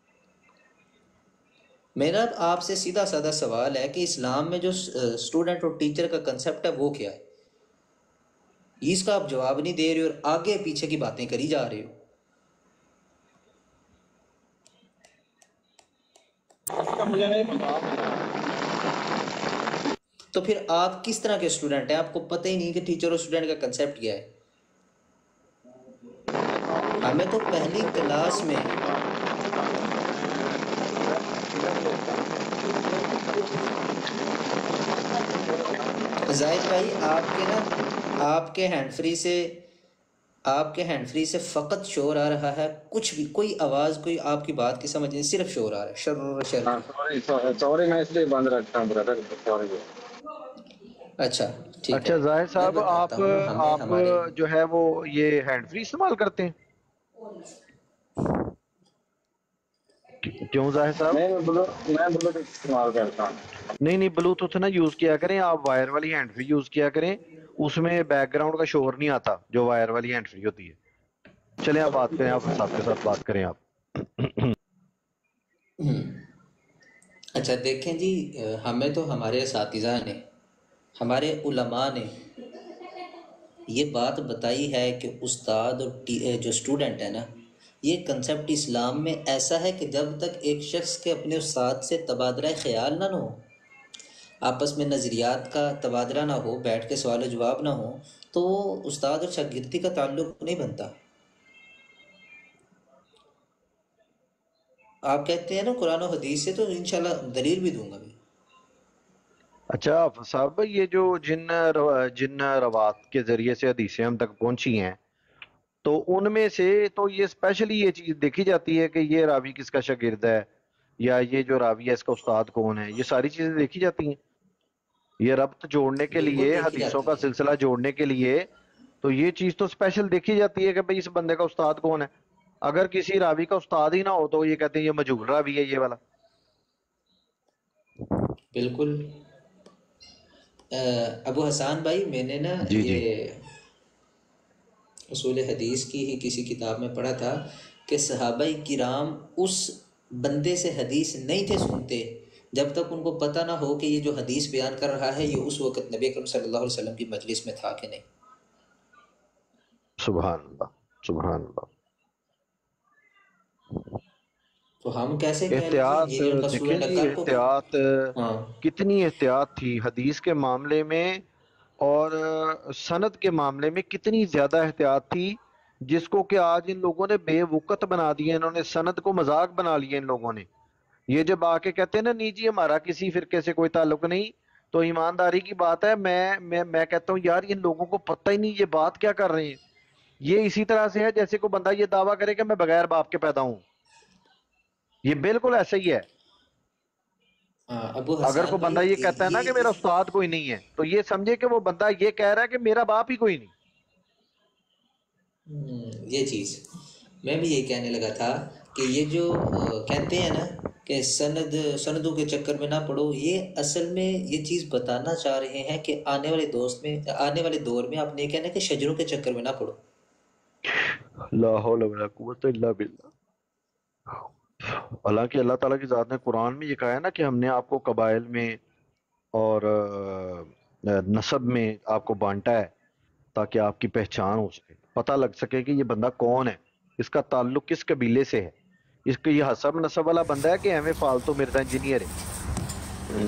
میرا آپ سے سیدھا سادہ سوال ہے کہ اسلام میں جو اسٹوڈنٹ اور ٹیچر کا کنسیپٹ ہے وہ کیا ہے؟ اس کا آپ جواب نہیں دے رہے اور آگے پیچھے کی باتیں کری جا رہے ہو. تو پھر آپ کس طرح کے اسٹوڈنٹ ہیں؟ آپ کو پتہ ہی نہیں کہ ٹیچر اور اسٹوڈنٹ کا کنسیپٹ کیا ہے. ہمیں تو پہلی کلاس میں زاہد بھائی آپ کے ہینڈ فری سے فقط شور آ رہا ہے، کچھ بھی کوئی آواز کوئی آپ کی بات کی سمجھ نہیں، صرف شور آ رہا ہے، شر سوری میں اس لیے بند رکھتا ہوں برادر، سوری۔ اچھا ٹھیک اچھا ہے، زاہد میں صاحب بتاتا ہوں ہمیں آپ ہمارے جو ہے وہ یہ ہینڈ فری استعمال کرتے ہیں کیوں زاہد صاحب؟ میں بلوٹوتھ استعمال کرتا ہوں۔ نہیں بلوٹوتھ نہ یوز کیا کریں، آپ وائر والی ہینڈ فری یوز کیا کریں، اس میں بیک گراؤنڈ کا شور نہیں آتا جو وائر والی ہینڈ فری ہوتی ہے۔ چلیں آپ بات کریں، آپ صاحب کے ساتھ بات کریں آپ۔ اچھا دیکھیں جی، ہمیں تو ہمارے اساتذہ نے، ہمارے علماء نے یہ بات بتائی ہے کہ استاد اور جو اسٹوڈنٹ ہے نا، یہ کنسیپٹ اسلام میں ایسا ہے کہ جب تک ایک شخص کے اپنے استاد سے تبادلہ خیال نہ ہو، آپس میں نظریات کا تبادلہ نہ ہو، بیٹھ کے سوال و جواب نہ ہو، تو وہ استاد اور شاگردی کا تعلق نہیں بنتا۔ آپ کہتے ہیں نا قرآن و حدیث سے، تو انشاءاللہ دلیل بھی دوں گا بھی۔ اچھا صاحب، یہ جو جن روات کے ذریعے سے حدیثیں ہم تک پہنچی ہیں، تو ان میں سے تو یہ اسپیشلی یہ چیز دیکھی جاتی ہے کہ یہ راوی کس کا شاگرد ہے، یا یہ جو راوی ہے اس کا استاد کون ہے، یہ ساری چیزیں دیکھی جاتی ہیں۔ یہ ربط جوڑنے کے بالکل لیے، دیکھی حدیثوں کا جاتی ہے۔ سلسلہ جوڑنے کے لیے، تو یہ چیز تو اسپیشل دیکھی جاتی ہے کہ بھئی اس بندے کا استاد کون ہے۔ اگر کسی راوی کا استاد ہی نہ ہو تو یہ کہتے ہیں یہ مجہول راوی ہے یہ والا۔ بالکل۔ ابو حسان بھائی، میں نے نا جی جی یہ اصول حدیث کی ہی کسی کتاب میں پڑھا تھا کہ صحابہ کرام اس بندے سے حدیث نہیں تھے سنتے جب تک ان کو پتہ نہ ہو کہ یہ جو حدیث بیان کر رہا ہے یہ اس وقت نبی اکرم صلی اللہ علیہ وسلم کی مجلس میں تھا کہ نہیں۔ سبحان اللہ، سبحان اللہ۔ تو ہم کیسے کہہ لیں احتیاط یہ جو ان کا دیکھیں اسٹوڈنٹ ہے، جی، کل کو احتیاط ہاں کتنی احتیاط تھی حدیث کے معاملے میں، اور سند کے معاملے میں کتنی زیادہ احتیاط تھی، جس کو کہ آج ان لوگوں نے بے وقت بنا دیا، انہوں نے سند کو مذاق بنا لیا ان لوگوں نے۔ یہ جب آ کے کہتے ہیں نا نہیں جی ہمارا کسی فرقے سے کوئی تعلق نہیں، تو ایمانداری کی بات ہے، میں کہتا ہوں یار ان لوگوں کو پتہ ہی نہیں یہ بات کیا کر رہے ہیں۔ یہ اسی طرح سے ہے جیسے کوئی بندہ یہ دعویٰ کرے کہ میں بغیر باپ کے پیدا ہوں، یہ بالکل ایسا ہی ہے۔ ابو اگر حسان کوئی بندہ بھائی یہ کہتا ہے نا کہ میرا استاد کوئی نہیں ہے، تو یہ سمجھے کہ وہ بندہ یہ کہہ رہا ہے کہ میرا باپ ہی کوئی نہیں۔ یہ چیز میں بھی یہی کہنے لگا تھا کہ یہ جو کہتے ہیں نا کہ سندوں کے چکر میں نہ پڑو، یہ اصل میں یہ چیز بتانا چاہ رہے ہیں کہ آنے والے دور میں آپ نے کہنا کہ شجروں کے چکر میں نہ پڑو۔ لا حول ولا قوت الا باللہ۔ حالانکہ اللہ تعالیٰ کی ذات نے قرآن میں یہ کہا ہے نا کہ ہم نے آپ کو قبائل میں اور نسب میں آپ کو بانٹا ہے تاکہ آپ کی پہچان ہو سکے، پتہ لگ سکے کہ یہ بندہ کون ہے، اس کا تعلق کس قبیلے سے ہے۔ اس کا یہ حسب نسب والا بندہ ہے کہ ایویں فالتو مرزا انجینئر ہے۔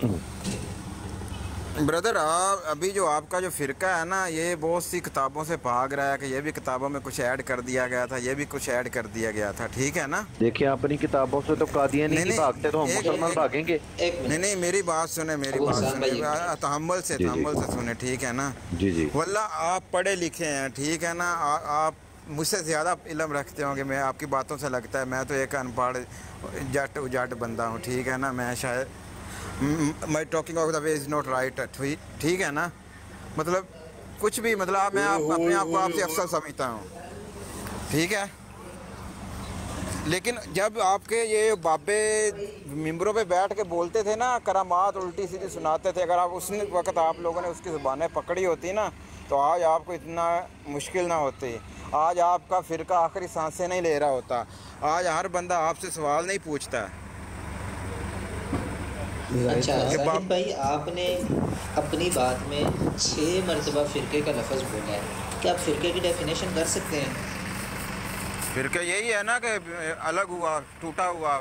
بردر آپ ابھی جو آپ کا جو فرقہ ہے نا، یہ بہت سی کتابوں سے بھاگ رہا ہے کہ یہ بھی کتابوں میں کچھ ایڈ کر دیا گیا تھا، یہ بھی کچھ ایڈ کر دیا گیا تھا، ٹھیک ہے نا؟ دیکھیں اپنی کتابوں سے تو قادیانی کی بھاگتے تو ہم مسلمان بھاگیں گے۔ نہیں میری بات سنیں، میری بات سنیں، تحمل سے سنیں، ٹھیک ہے نا؟ جی جی واللہ آپ پڑھے لکھے ہیں، ٹھیک ہے نا؟ آپ مجھ سے زیادہ علم رکھتے ہوں گے، میں آپ کی باتوں سے لگتا ہے میں تو ایک ان پڑھ جٹ بندہ ہوں، ٹھیک ہے نا؟ میں شاید my talking of the way is not right، ٹھیک ہے نا؟ مطلب کچھ بھی مطلب میں اپنے آپ کو آپ سے افضل سمجھتا ہوں، ٹھیک ہے؟ لیکن جب آپ کے یہ بابے ممبروں پہ بیٹھ کے بولتے تھے نا، کرامات الٹی سیدھی سناتے تھے، اگر آپ اس وقت آپ لوگوں نے اس کی زبانیں پکڑی ہوتی نا تو آج آپ کو اتنا مشکل نہ ہوتی، آج آپ کا فرقہ آخری سانسیں نہیں لے رہا ہوتا، آج ہر بندہ آپ سے سوال نہیں پوچھتا۔ اچھا زاہد بھائی، آپ نے اپنی بات میں 6 مرتبہ فرقے کا لفظ بولا ہے، کیا آپ فرقے کی ڈیفینیشن کر سکتے ہیں؟ فرقہ یہی ہے نا کہ الگ ہوا، ٹوٹا ہوا،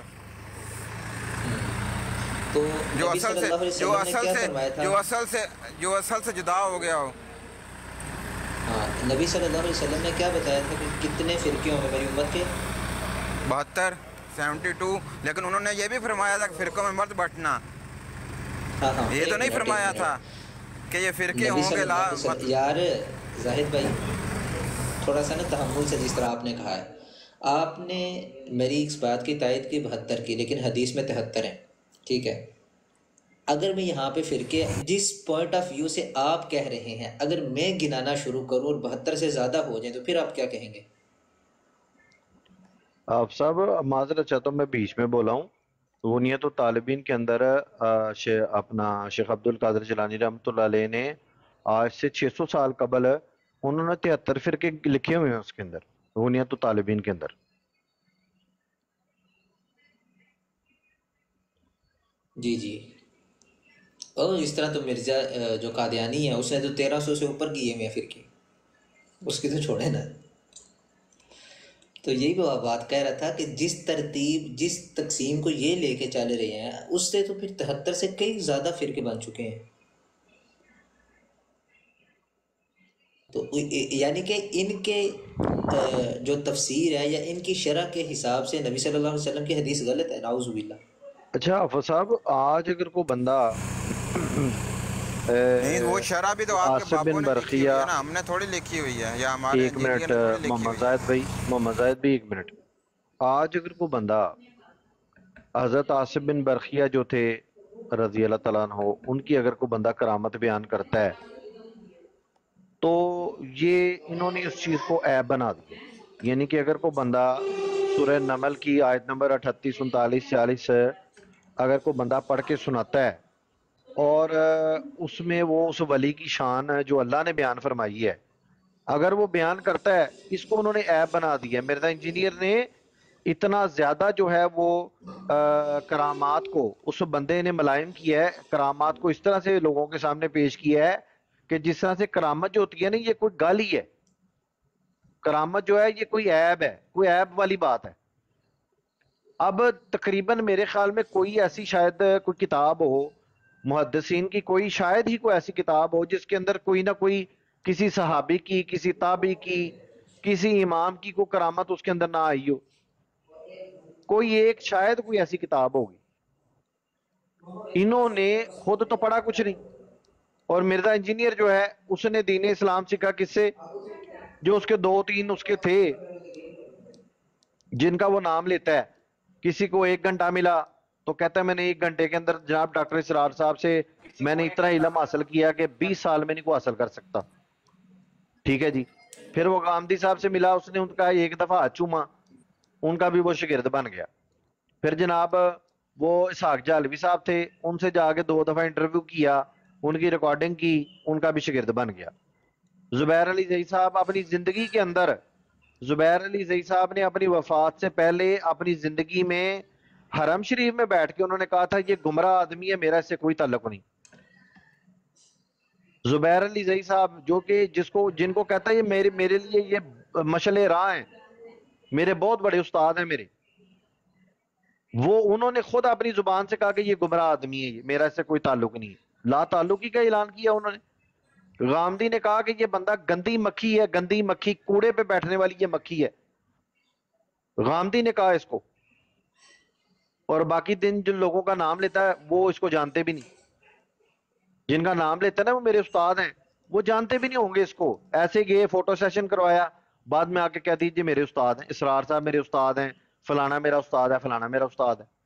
تو جو نبی صلی اللہ علیہ وسلم نے کیا فرمایا تھا؟ جو اصل سے جدا ہو گیا ہو۔ ہاں، نبی صلی اللہ علیہ وسلم نے کیا بتایا تھا کہ کتنے فرقے ہوں گے میری امت کے؟ 72 72، لیکن انہوں نے یہ بھی فرمایا تھا کہ فرقوں میں مت بٹنا، हाँ हाँ ये तो नहीं फरमाया था कि ये फिरके होंगे ला यार जाहिद भाई, थोड़ा सा ना तहम्मुल से, जिस तरह आपने कहा है, आपने मेरी इस बात की तायद की 72 की, लेकिन हदीस में 73 है, ठीक है। अगर मैं यहाँ पे फिरके जिस पॉइंट ऑफ व्यू से आप कह रहे हैं, अगर मैं गिनाना शुरू करूँ और 72 से ज़्यादा हो जाए, तो फिर आप क्या कहेंगे? आप साहब माजरत चाहता हूँ, मैं बीच में बोला हूँ। बुनियत तालिबीन के अंदर अपना शेख अब्दुल कादिर जिलानी रहमतुल्लाह अलैह ने आज से 600 साल कबल उन्होंने 73 फिरके लिखे हुए हैं उसके अंदर, बुनियत तालिबीन के अंदर। जी जी। और इस तरह तो मिर्ज़ा जो कादियानी है उसने तो 1300 से ऊपर किए हुए हैं फिरके, उसकी तो छोड़े ना। तो यही वो बात कह रहा था कि जिस तरतीब, जिस तकसीम को ये लेके चल रहे हैं, उससे तो फिर 73 से कई ज़्यादा फिरके बन चुके हैं। तो यानी कि इनके जो तफसीर है या इनकी शरह के हिसाब से नबी सल्लल्लाहु अलैहि वसल्लम की हदीस गलत है, नाउज़ुबिल्लाह। अच्छा हाफिज़ साहब, आज अगर कोई बंदा नहीं, वो शरह भी तो आपके आसिफ बापों बिन ने लिखी हुई बरखिया, है ना, हमने थोड़ी लिखी हुई है, या हमारे एक इंजीनियर मिनट ने थोड़ी लिखी मोहम्मद हुई है। जाहिद भाई, मोहम्मद जाहिद भाई, एक मिनट। आज अगर कोई बंदा हजरत आसिफ बिन बरखिया जो थे रजी अल्लाह तआला अन्हु, उनकी अगर कोई बंदा करामत बयान करता है, तो ये इन्होंने उस चीज को ऐब बना दिया। यानी कि अगर कोई बंदा सूरह नमल की आयत नंबर 38, 39, 40 अगर कोई बंदा पढ़ के सुनाता है और उसमें वो उस वली की शान जो अल्लाह ने बयान फरमाई है अगर वो बयान करता है, इसको उन्होंने ऐब बना दिया। मिर्जा इंजीनियर ने इतना ज्यादा जो है वो करामात को उस बंदे ने मुलायम किया है, करामात को इस तरह से लोगों के सामने पेश किया है कि जिस तरह से करामत जो होती है ना, ये कोई गाली है। करामत जो है ये कोई ऐब है, कोई ऐब वाली बात है। अब तकरीबन मेरे ख्याल में कोई ऐसी शायद कोई किताब हो मुहद्दिसीन की, कोई शायद ही कोई ऐसी किताब हो जिसके अंदर कोई ना कोई किसी सहाबी की, किसी ताबी की, किसी इमाम की कोई करामत उसके अंदर ना आई हो। कोई एक शायद कोई ऐसी किताब होगी। इन्होंने खुद तो पढ़ा कुछ नहीं, और मिर्जा इंजीनियर जो है उसने दीन इस्लाम सीखा किससे? जो उसके 2-3 उसके थे जिनका वो नाम लेता है। किसी को 1 घंटा मिला तो कहता है मैंने 1 घंटे के अंदर जनाब डॉक्टर इसरार साहब से मैंने इतना इल्म हासिल किया कि 20 साल में नहीं को हासिल कर सकता। ठीक है जी। फिर वो गामदी साहब से मिला, उसने उनका 1 दफा हाथ चूमा, उनका भी वो शागिर्द बन गया। फिर जनाब वो इसहाक जालवी साहब थे, उनसे जाके 2 दफा इंटरव्यू किया, उनकी रिकॉर्डिंग की, उनका भी शागिर्द बन गया। जुबैर अली ज़ई साहब अपनी जिंदगी के अंदर, जुबैर अली ज़ई साहब ने अपनी वफात से पहले अपनी जिंदगी में हरम शरीफ में बैठ के उन्होंने कहा था ये गुमराह आदमी है, मेरा इससे कोई ताल्लुक नहीं। जुबैर अली ज़ई साहब जो कि जिनको कहता है ये मेरे लिए ये मशले राह हैं, मेरे बहुत बड़े उस्ताद हैं मेरे, वो उन्होंने खुद अपनी जुबान से कहा कि ये गुमराह आदमी है, ये मेरा इससे कोई ताल्लुक नहीं है। ला ताल्लुकी का ऐलान किया उन्होंने। गामदी ने कहा कि ये बंदा गंदी मक्खी है, गंदी मक्खी, कूड़े पे बैठने वाली ये मक्खी है, गामदी ने कहा इसको। और बाकी दिन जिन लोगों का नाम लेता है वो इसको जानते भी नहीं, जिनका नाम लेता है ना वो मेरे उस्ताद हैं, वो जानते भी नहीं होंगे इसको। ऐसे गए फोटो सेशन करवाया, बाद में आके कह दीजिए मेरे उस्ताद हैं, इसरार साहब मेरे उस्ताद हैं, फलाना मेरा उस्ताद है, फलाना मेरा उस्ताद है।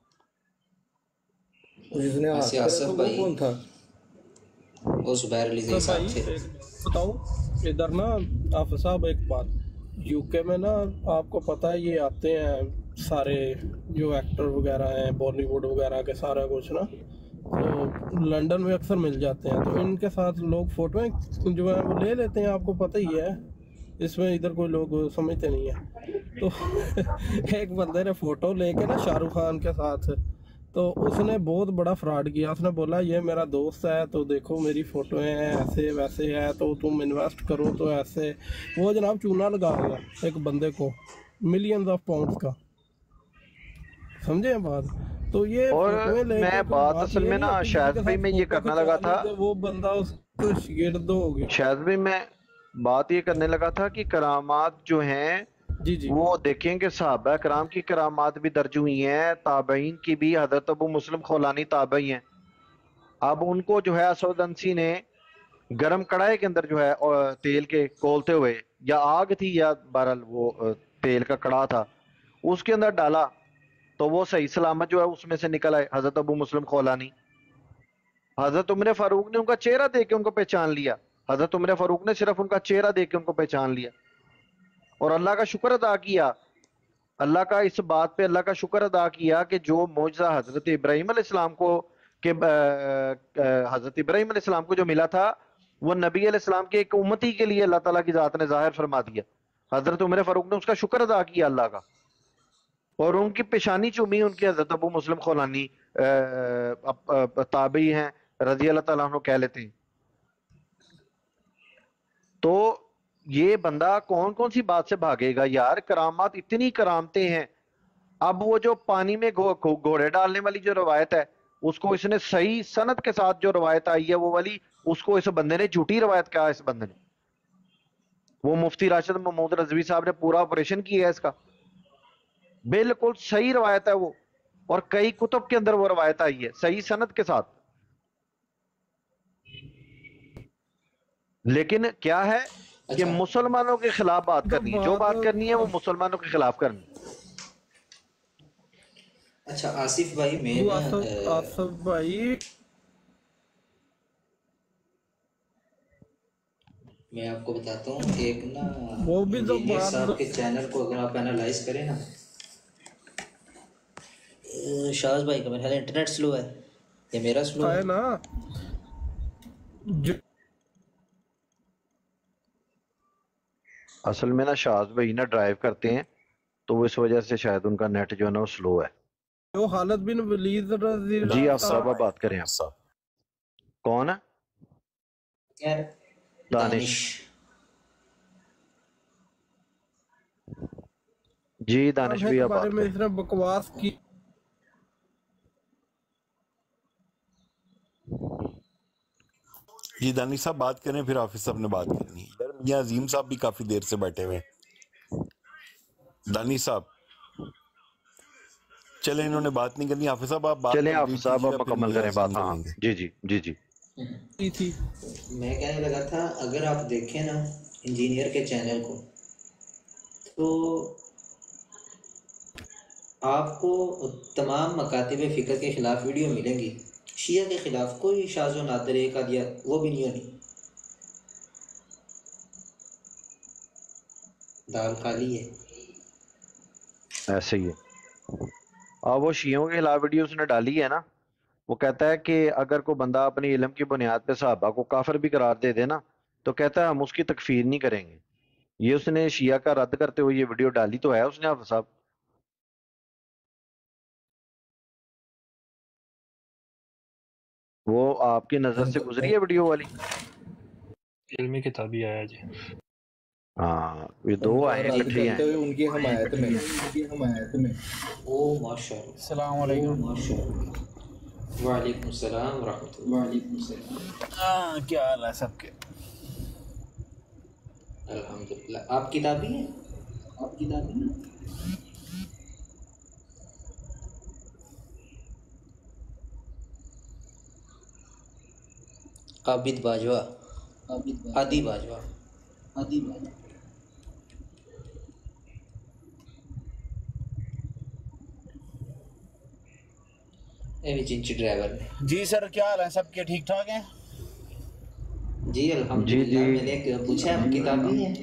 जिसने हाथ करा था वो कौन था? वो जुबैर अली ज़ई साहब थे। बताऊं इधर ना आप साहब एक बात, यूके में ना आपको पता है ये आते हैं सारे जो एक्टर वगैरह हैं बॉलीवुड वगैरह के, सारा कुछ ना, तो लंदन में अक्सर मिल जाते हैं। तो इनके साथ लोग फोटो जो है वो ले लेते हैं, आपको पता ही है, इसमें इधर कोई लोग समझते नहीं है। तो एक बंदे ने फोटो लेके ना शाहरुख खान के साथ, तो उसने बहुत बड़ा फ्रॉड किया। उसने बोला ये मेरा दोस्त है तो देखो मेरी फ़ोटो हैं, ऐसे वैसे है, तो तुम इन्वेस्ट करो तो ऐसे। वो जनाब चूना लगा दिया एक बंदे को मिलियंस ऑफ पाउंड्स का, समझे बात? तो ये और मैं बात असल में ना शायद भाई मैं ये करने लगा था, वो बंदा उसको शिगिर्द हो गया। शायद भाई मैं बात ये करने लगा था कि करामात जो हैं जी जी वो देखें कि सहाबा कराम की करामात भी दर्ज हुई हैं, ताबईन की भी। हजरत अबू मुस्लिम खौलानी ताबई हैं, اب ان کو جو ہے اسود انسی نے گرم کڑھائی کے اندر جو ہے تیل کے کھولتے ہوئے، یا آگ تھی یا بہرحال وہ تیل کا کڑھا تھا، اس کے اندر ڈالا تو وہ صحیح سلامت جو ہے اس میں سے نکل آئے حضرت ابو مسلم خولانی۔ حضرت عمر فاروق نے ان کا چہرہ دیکھ کے ان کو پہچان لیا، حضرت عمر فاروق نے صرف ان کا چہرہ دیکھ کے ان کو پہچان لیا، اور اللہ کا شکر ادا کیا، اللہ کا اس بات پہ اللہ کا شکر ادا کیا کہ جو معجزہ حضرت ابراہیم علیہ السلام کو کہ حضرت ابراہیم علیہ السلام کو جو ملا تھا وہ نبی علیہ السلام کے ایک امتی کے لیے اللہ تعالیٰ کی ذات نے ظاہر فرما دیا۔ حضرت عمر فاروق نے اس کا شکر ادا کیا اللہ کا، اور ان کی پیشانی چومی ان کی حضرت ابو مسلم خولانی تابعی ہیں رضی اللہ تعالیٰ عنہ کہہ لیتے ہیں۔ تو یہ بندہ کون کون سی بات سے بھاگے گا یار؟ کرامات اتنی کرامتیں ہیں۔ اب وہ جو پانی میں گھوڑے ڈالنے والی جو روایت ہے اس کو اس نے صحیح سند کے ساتھ جو روایت آئی ہے وہ والی، اس کو اس بندے نے جھوٹی روایت کہا۔ اس بندے نے، وہ مفتی راشد محمود رضوی صاحب نے پورا آپریشن کیا ہے اس کا، بالکل صحیح روایت ہے وہ، اور کئی کتب کے اندر وہ روایت آئی ہے صحیح سند کے ساتھ۔ لیکن کیا ہے کہ مسلمانوں کے خلاف بات کرنی ہے، جو بات کرنی ہے وہ مسلمانوں کے خلاف کرنی۔ اچھا آصف بھائی، آصف بھائی میں آپ کو بتاتا ہوں، ایک نا وہ بھی تو انجینئر صاحب کے چینل کو اگر آپ اینالائز کریں نا، شاز بھائی کا میرا خیال انٹرنیٹ سلو ہے یا میرا سلو ہے نا، اصل میں نا شاز بھائی نا ڈرائیو کرتے ہیں تو وہ اس وجہ سے شاید ان کا نیٹ جو ہے نا وہ سلو ہے۔ جو خالد بن ولید رضی اللہ جی آپ صاحب بات کریں۔ آپ صاحب کون ہے؟ دانش۔ جی دانش بھی آپ بات میں اس نے بکواس کی۔ جی دانش صاحب بات کریں، پھر حافظ صاحب نے بات کرنی ہے۔ یار میاں عظیم صاحب بھی کافی دیر سے بیٹھے ہوئے۔ دانش صاحب چلیں، انہوں نے بات نہیں کرنی، حافظ صاحب آپ بات چلیں، حافظ صاحب آپ مکمل کریں بات۔ ہاں جی جی جی جی میں کہنے لگا تھا، اگر آپ دیکھیں نا انجینئر کے چینل کو تو آپ کو تمام مکاتب فکر کے خلاف ویڈیو ملیں گی، شیعہ کے خلاف کوئی شاذ و نادر ایک آدیا وہ بھی نہیں ہونی، دال کالی ہے ایسے ہی ہے۔ اور وہ شیعوں کے خلاف ویڈیو اس نے ڈالی ہے نا، وہ کہتا ہے کہ اگر کوئی بندہ اپنی علم کی بنیاد پہ صحابہ کو کافر بھی قرار دے دے نا تو کہتا ہے ہم اس کی تکفیر نہیں کریں گے۔ یہ اس نے شیعہ کا رد کرتے ہوئے یہ ویڈیو ڈالی تو ہے اس نے حافظ صاحب۔ وہ آپ کی نظر سے گزری ہے ویڈیو والی؟ علمی کتابی آیا جی۔ ہاں یہ دو آئے ہیں اکٹھے ہیں ان کی حمایت میں۔ او ماشاءاللہ، السلام علیکم۔ وعلیکم السلام ورحمۃ اللہ۔ وعلیکم السلام۔ کیا حال ہے سب کے؟ الحمدللہ۔ آپ کتابی ہیں؟ آپ کتابی ہیں؟ عابد باجوہ، عادی باجوہ، عادی باجوہ۔ چنچی ڈرائیور نے۔ جی سر کیا حال ہے سب کے؟ ٹھیک ٹھاک ہیں؟ جی الحمدللہ۔ میں نے پوچھا آپ کتابی ہیں؟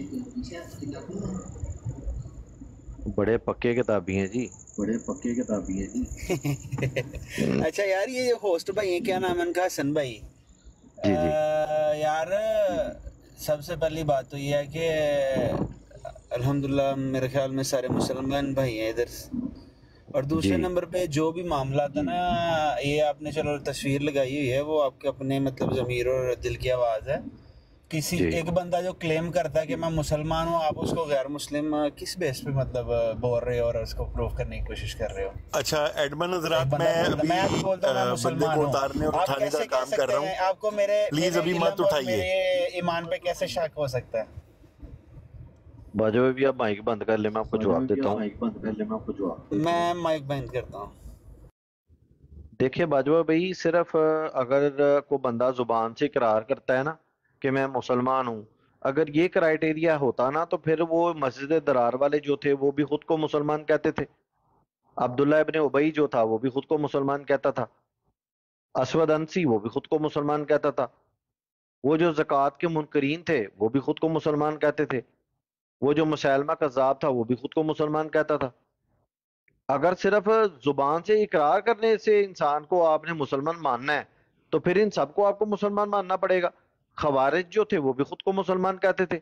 بڑے پکے کتابی ہیں جی، بڑے پکے کتابی ہیں جی۔ اچھا یار یہ ہوسٹ بھائی ہیں، کیا نام ہے ان کا؟ حسن بھائی۔ جی جی یار سب سے پہلی بات تو یہ ہے کہ الحمدللہ میرے خیال میں سارے مسلمان بھائی ہیں ادھر، اور دوسرے نمبر پہ جو بھی معاملہ تھا نا، یہ آپ نے چلو تصویر لگائی ہوئی ہے، وہ آپ کے اپنے مطلب ضمیر اور دل کی آواز ہے۔ کسی ایک بندہ جو کلیم کرتا ہے کہ میں مسلمان ہوں، آپ اس کو غیر مسلم کس بیس پہ مطلب بول رہے ہو اور اس کو پروف کرنے کی کوشش کر رہے ہو؟ اچھا ایڈمن حضرات، میں بولتا ہوں بندے کو اتارنے اور اٹھانے کا کام کر رہا ہوں، آپ کو میرے پلیز ابھی مت اٹھائیے۔ ایمان پہ کیسے شک ہو سکتا ہے؟ باجوہ بھی آپ مائک بند کر لیں، میں آپ کو جواب دیتا ہوں۔ میں مائک بند کرتا ہوں۔ دیکھیں باجوہ بھائی، صرف اگر کوئی بندہ زبان سے اقرار کرتا ہے نا کہ میں مسلمان ہوں، اگر یہ کرائیٹیریا ہوتا نا تو پھر وہ مسجد درار والے جو تھے وہ بھی خود کو مسلمان کہتے تھے، عبداللہ ابن ابئی جو تھا وہ بھی خود کو مسلمان کہتا تھا، اسود انسی وہ بھی خود کو مسلمان کہتا تھا، وہ جو زکوٰۃ کے منکرین تھے وہ بھی خود کو مسلمان کہتے تھے، وہ جو مسلمہ کذاب تھا وہ بھی خود کو مسلمان کہتا تھا۔ اگر صرف زبان سے اقرار کرنے سے انسان کو آپ نے مسلمان ماننا ہے تو پھر ان سب کو آپ کو مسلمان ماننا پڑے گا۔ خوارج جو تھے وہ بھی خود کو مسلمان کہتے تھے،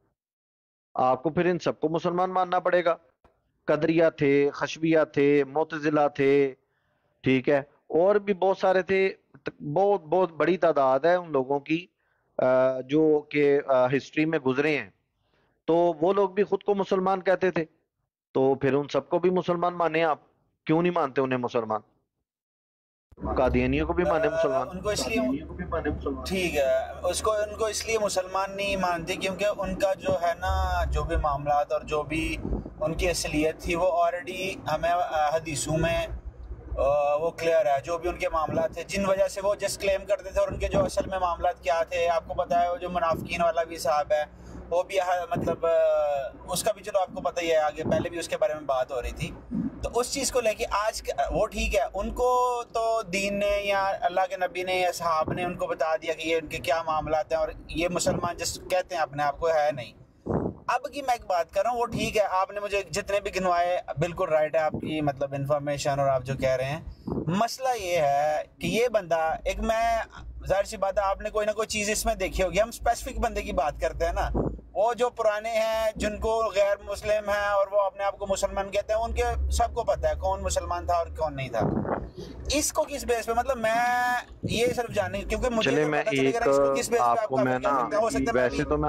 آپ کو پھر ان سب کو مسلمان ماننا پڑے گا۔ قدریہ تھے، خشبیہ تھے، معتزلہ تھے، ٹھیک ہے، اور بھی بہت سارے تھے، بہت بہت بڑی تعداد ہے ان لوگوں کی جو کہ ہسٹری میں گزرے ہیں، تو وہ لوگ بھی خود کو مسلمان کہتے تھے، تو پھر ان سب کو بھی مسلمان مانے آپ، کیوں نہیں مانتے انہیں مسلمان؟ قادیانیوں کو بھی مانے مسلمان، ان کو اس لیے ٹھیک ہے، ان کو اس لیے مسلمان نہیں مانتے کیونکہ ان کا جو ہے نا جو بھی معاملات اور جو بھی ان کی اصلیت تھی وہ آلریڈی ہمیں حدیثوں میں وہ کلیئر ہے، جو بھی ان کے معاملات تھے جن وجہ سے وہ جس کلیم کرتے تھے، اور ان کے جو اصل میں معاملات کیا تھے آپ کو پتہ ہے، وہ جو منافقین والا بھی صاحب ہے وہ بھی مطلب اس کا بھی چلو آپ کو پتہ ہی ہے، آگے پہلے بھی اس کے بارے میں بات ہو رہی تھی، تو اس چیز کو لے کے آج وہ ٹھیک ہے، ان کو تو دین نے یا اللہ کے نبی نے یا صحاب نے ان کو بتا دیا کہ یہ ان کے کیا معاملات ہیں، اور یہ مسلمان جس کہتے ہیں اپنے آپ کو ہے نہیں۔ اب کی میں ایک بات کر رہا ہوں، وہ ٹھیک ہے، آپ نے مجھے جتنے بھی گنوائے بالکل رائٹ ہے آپ کی مطلب انفارمیشن اور آپ جو کہہ رہے ہیں، مسئلہ یہ ہے کہ یہ بندہ ایک، میں ظاہر سی بات ہے آپ نے کوئی نہ کوئی چیز اس میں دیکھی ہوگی، ہم اسپیسیفک بندے کی بات کرتے ہیں نا، وہ جو پرانے ہیں جن کو غیر مسلم ہیں اور وہ اپنے آپ کو مسلمان کہتے ہیں، ان کے سب کو پتہ ہے کون مسلمان تھا اور کون نہیں تھا۔ اس کو کس بیس پہ، مطلب میں یہ صرف جاننے کیونکہ مجھے چلے تو میں پتہ چلے ایک گا اس کو کس بیس پہ آپ آپ کو کا میں نا ہو سکتا ہے ویسے تو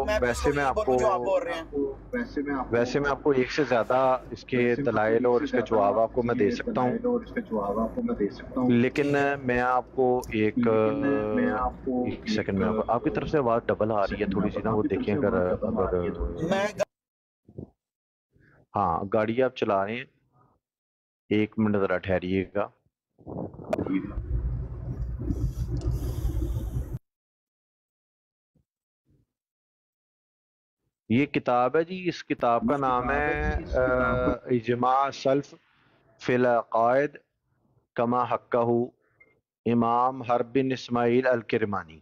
ویسے میں آپ کو ایک سے زیادہ اس کے دلائل اور اس کے جواب آپ کو میں دے سکتا ہوں، لیکن میں آپ کو ایک سیکنڈ میں آپ کی طرف سے آواز ڈبل آ رہی ہے تھوڑی سی نا، وہ دیکھیں اگر ہاں گاڑی آپ چلا رہے ہیں، ایک منٹ ذرا ٹھہریے گا۔ یہ کتاب ہے جی، اس کتاب کا نام ہے اجماع سلف فی العقائد کما حقہ امام حرب بن اسماعیل الکرمانی۔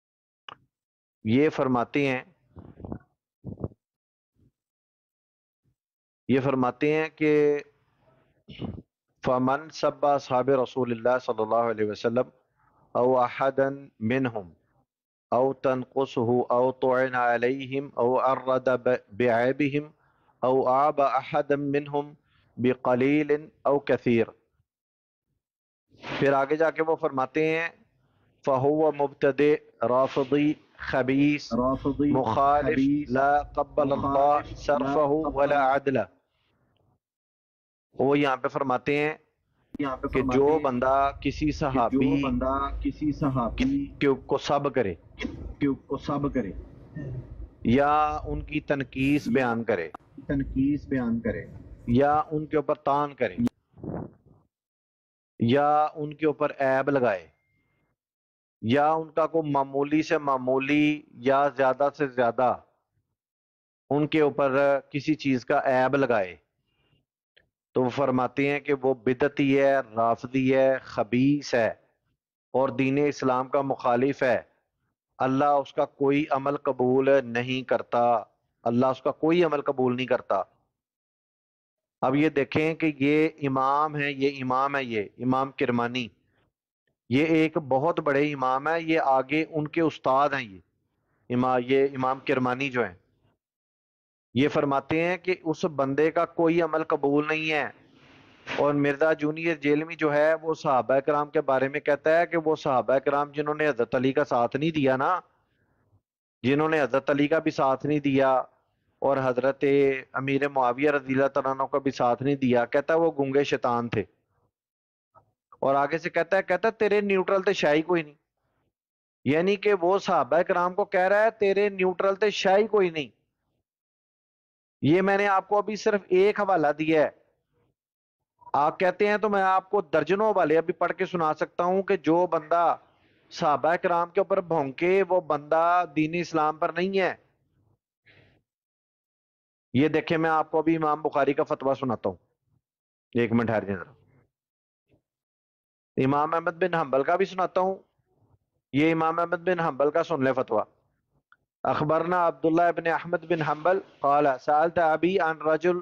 یہ فرماتے ہیں کہ فمن سب اصحاب رسول اللہ صلی اللہ علیہ وسلم او احدا منہم او تنقصه او طعن علیہم او عرض بعیبہم او عاب احدا منہم بقلیل او کثیر، پھر آگے جا کے وہ فرماتے ہیں فہو مبتدع رافضی خبیث مخالف لا قبل اللہ صرفہ ولا عدلہ۔ وہ یہاں پہ فرماتے ہیں کہ جو بندہ کسی صحابی کو سب کرے یا ان کی تنقیص بیان کرے یا ان کے اوپر طعن کرے یا ان کے اوپر عیب لگائے یا ان کا کوئی معمولی سے معمولی یا زیادہ سے زیادہ ان کے اوپر کسی چیز کا عیب لگائے، تو وہ فرماتے ہیں کہ وہ بدعتی ہے، رافضی ہے، خبیث ہے اور دین اسلام کا مخالف ہے، اللہ اس کا کوئی عمل قبول نہیں کرتا، اللہ اس کا کوئی عمل قبول نہیں کرتا۔ اب یہ دیکھیں کہ یہ امام ہے، یہ امام کرمانی، یہ ایک بہت بڑے امام ہے، یہ آگے ان کے استاد ہیں، یہ امام کرمانی جو ہیں، یہ فرماتے ہیں کہ اس بندے کا کوئی عمل قبول نہیں ہے۔ اور مرزا جونیئر جیلمی جو ہے وہ صحابہ کرام کے بارے میں کہتا ہے کہ وہ صحابہ کرام جنہوں نے حضرت علی کا ساتھ نہیں دیا نا، جنہوں نے حضرت علی کا بھی ساتھ نہیں دیا اور حضرت امیر معاویہ رضی اللہ تعالیٰ عنہ کا بھی ساتھ نہیں دیا، کہتا ہے وہ گنگے شیطان تھے۔ اور آگے سے کہتا ہے تیرے نیوٹرل تے شاہی کوئی نہیں، یعنی کہ وہ صحابہ کرام کو کہہ رہا ہے تیرے نیوٹرل تے شاہی کوئی نہیں۔ یہ میں نے آپ کو ابھی صرف ایک حوالہ دیا ہے، آپ کہتے ہیں تو میں آپ کو درجنوں والے ابھی پڑھ کے سنا سکتا ہوں کہ جو بندہ صحابہ کرام کے اوپر بھونکے وہ بندہ دین اسلام پر نہیں ہے. یہ دیکھیں میں آپ کو ابھی امام بخاری کا فتویٰ سناتا ہوں, 1 منٹ ٹھہر جائیں ذرا. امام احمد بن حنبل کا بھی سناتا ہوں, یہ امام احمد بن حنبل کا سن لیں فتویٰ. اخبرنا عبداللہ ابن احمد بن حنبل قال سألت ابی عن رجل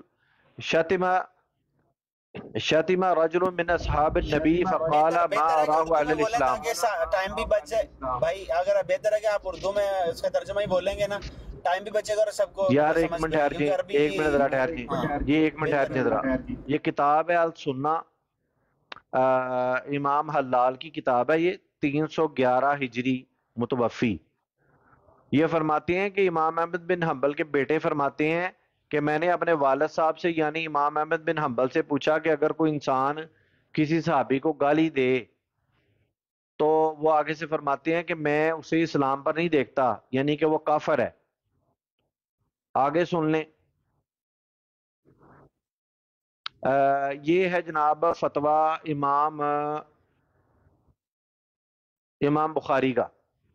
شتم رجل من اصحاب النبی فقال ما اراه علی الاسلام. ٹائم بھی بچ جائے بھائی, اگر بہتر ہے کہ آپ اردو میں اس کا ترجمہ ہی بولیں گے نا, ٹائم بھی بچے گا اور سب کو یار 1 منٹ ٹھہر جائیں, 1 منٹ ذرا ٹھہر جائیں, یہ 1 منٹ ٹھہر جائیں ذرا. یہ کتاب ہے السنہ, امام حلال کی کتاب ہے, یہ 311 ہجری متوفی. یہ فرماتے ہیں کہ امام احمد بن حنبل کے بیٹے فرماتے ہیں کہ میں نے اپنے والد صاحب سے یعنی امام احمد بن حنبل سے پوچھا کہ اگر کوئی انسان کسی صحابی کو گالی دے تو وہ آگے سے فرماتے ہیں کہ میں اسے اسلام پر نہیں دیکھتا, یعنی کہ وہ کافر ہے. آگے سن لیں, یہ ہے جناب فتویٰ امام بخاری کا.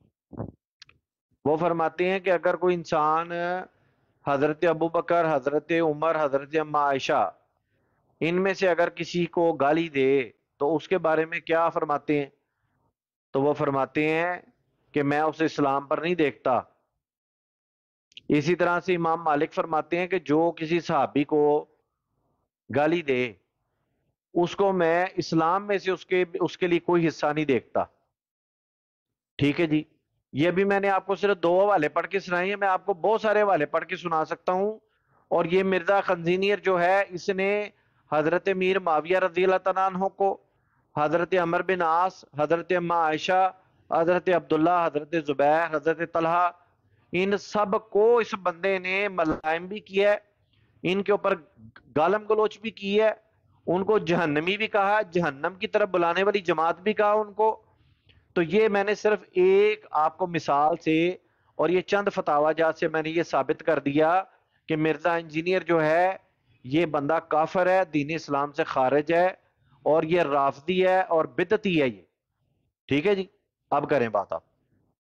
وہ فرماتے ہیں کہ اگر کوئی انسان حضرت ابو بکر, حضرت عمر, حضرت اماں عائشہ ان میں سے اگر کسی کو گالی دے تو اس کے بارے میں کیا فرماتے ہیں؟ تو وہ فرماتے ہیں کہ میں اسے اسلام پر نہیں دیکھتا. اسی طرح سے امام مالک فرماتے ہیں کہ جو کسی صحابی کو گالی دے اس کو میں اسلام میں سے اس کے لیے کوئی حصہ نہیں دیکھتا. ٹھیک ہے جی, یہ بھی میں نے آپ کو صرف 2 حوالے پڑھ کے سنائے ہیں, میں آپ کو بہت سارے حوالے پڑھ کے سنا سکتا ہوں. اور یہ مرزا خنزینیر جو ہے اس نے حضرت میر معاویہ رضی اللہ تعالیٰ عنہ کو, حضرت عمر بن عاص, حضرت اماں عائشہ, حضرت عبداللہ, حضرت زبیر, حضرت طلحہ, ان سب کو اس بندے نے ملائم بھی کیا ہے, ان کے اوپر گالم گلوچ بھی کی ہے, ان کو جہنمی بھی کہا, جہنم کی طرف بلانے والی جماعت بھی کہا ان کو. تو یہ میں نے صرف ایک آپ کو مثال سے اور یہ چند فتاوی جات سے میں نے یہ ثابت کر دیا کہ مرزا انجینئر جو ہے یہ بندہ کافر ہے, دین اسلام سے خارج ہے, اور یہ رافضی ہے اور بدعتی ہے یہ. ٹھیک ہے جی, اب کریں بات آپ.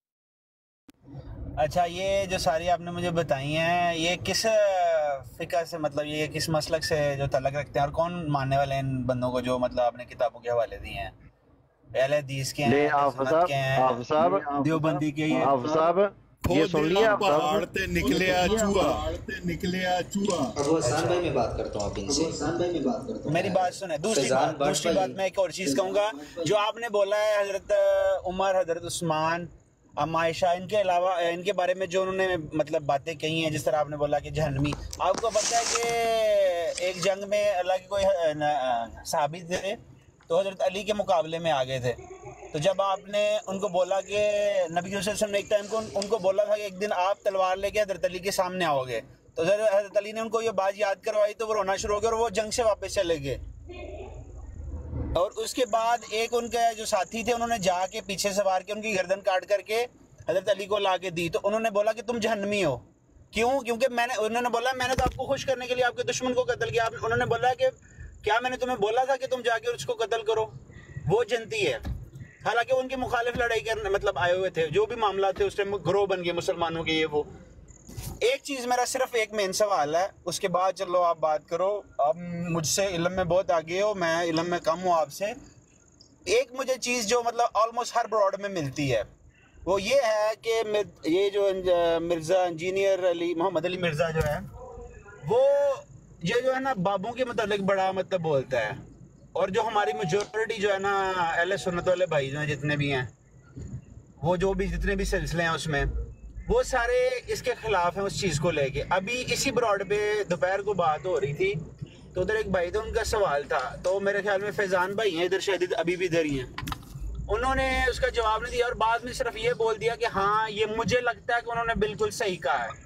اچھا, یہ جو ساری آپ نے مجھے بتائی ہیں یہ کس فقہ سے, مطلب یہ کس مسلک سے جو تعلق رکھتے ہیں, اور کون ماننے والے ہیں ان بندوں کو جو مطلب آپ نے کتابوں کے حوالے دیے ہیں؟ اہل حدیث کے ہیں, سنت کے ہیں, دیوبندی کے ہیں. حافظ صاحب یہ سن لیا, پہاڑ تے نکلیا چوہا. ابو حسان بھائی میں بات کرتا ہوں آپ ان سے, میری بات سنیں. دوسری بات میں ایک اور چیز کہوں گا, جو آپ نے بولا ہے حضرت عمر, حضرت عثمان, اماں عائشہ, ان کے علاوہ ان کے بارے میں جو انہوں نے مطلب باتیں کہی ہیں, جس طرح آپ نے بولا کہ جہنمی, آپ کو پتہ ہے کہ ایک جنگ میں اللہ کے کوئی صحابی تھے تو حضرت علی کے مقابلے میں آ گئے تھے. تو جب آپ نے ان کو بولا کہ نبی صلی اللہ علیہ وسلم نے ایک ٹائم کو ان کو بولا تھا کہ ایک دن آپ تلوار لے کے حضرت علی کے سامنے آؤ گے, تو حضرت علی نے ان کو یہ بات یاد کروائی تو وہ رونا شروع ہو گیا اور وہ جنگ سے واپس چلے گئے. اور اس کے بعد ایک ان کے جو ساتھی تھے انہوں نے جا کے پیچھے سوار کے ان کی گردن کاٹ کر کے حضرت علی کو لا کے دی, تو انہوں نے بولا کہ تم جہنمی ہو. کیوں؟ کیونکہ انہوں نے بولا میں نے تو آپ کو خوش کرنے کے لیے آپ کے دشمن کو قتل کیا. انہوں نے بولا کہ کیا میں نے تمہیں بولا تھا کہ تم جا کے اس کو قتل کرو؟ وہ جنتی ہے. حالانکہ ان کے مخالف لڑائی کرنے مطلب آئے ہوئے تھے, جو بھی معاملات تھے اس ٹائم گروہ بن گئے مسلمانوں کے. یہ وہ ایک چیز میرا صرف ایک مین سوال ہے, اس کے بعد چلو آپ بات کرو. آپ مجھ سے علم میں بہت آگے ہو, میں علم میں کم ہوں آپ سے. ایک مجھے چیز جو مطلب آلموسٹ ہر براڈ میں ملتی ہے وہ یہ ہے کہ یہ جو مرزا انجینئر علی محمد علی مرزا جو ہے وہ یہ جو ہے نا بابوں کے متعلق بڑا مطلب بولتا ہے, اور جو ہماری میجورٹی جو ہے نا اہل سنت والے بھائی جو ہیں جتنے بھی ہیں, وہ جو بھی جتنے بھی سلسلے ہیں اس میں وہ سارے اس کے خلاف ہیں اس چیز کو لے کے. ابھی اسی براڈ پہ دوپہر کو بات ہو رہی تھی تو ادھر ایک بھائی تھا, ان کا سوال تھا, تو میرے خیال میں فیضان بھائی ہیں ادھر, شہید ابھی بھی ادھر ہی ہیں, انہوں نے اس کا جواب نہیں دیا اور بعد میں صرف یہ بول دیا کہ ہاں یہ مجھے لگتا ہے کہ انہوں نے بالکل صحیح کہا ہے.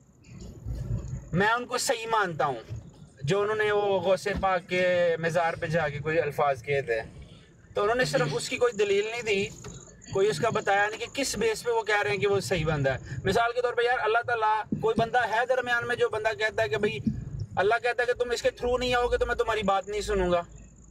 میں ان کو صحیح مانتا ہوں جو انہوں نے وہ غوث پاک کے مزار پہ جا کے کوئی الفاظ کہے تھے, تو انہوں نے صرف اس کی کوئی دلیل نہیں دی, کوئی اس کا بتایا نہیں کہ کس بیس پہ وہ کہہ رہے ہیں کہ وہ صحیح بندہ ہے. مثال کے طور پہ یار اللہ تعالیٰ, کوئی بندہ ہے درمیان میں جو بندہ کہتا ہے کہ بھائی اللہ کہتا ہے کہ تم اس کے تھرو نہیں آؤ گے تو میں تمہاری بات نہیں سنوں گا,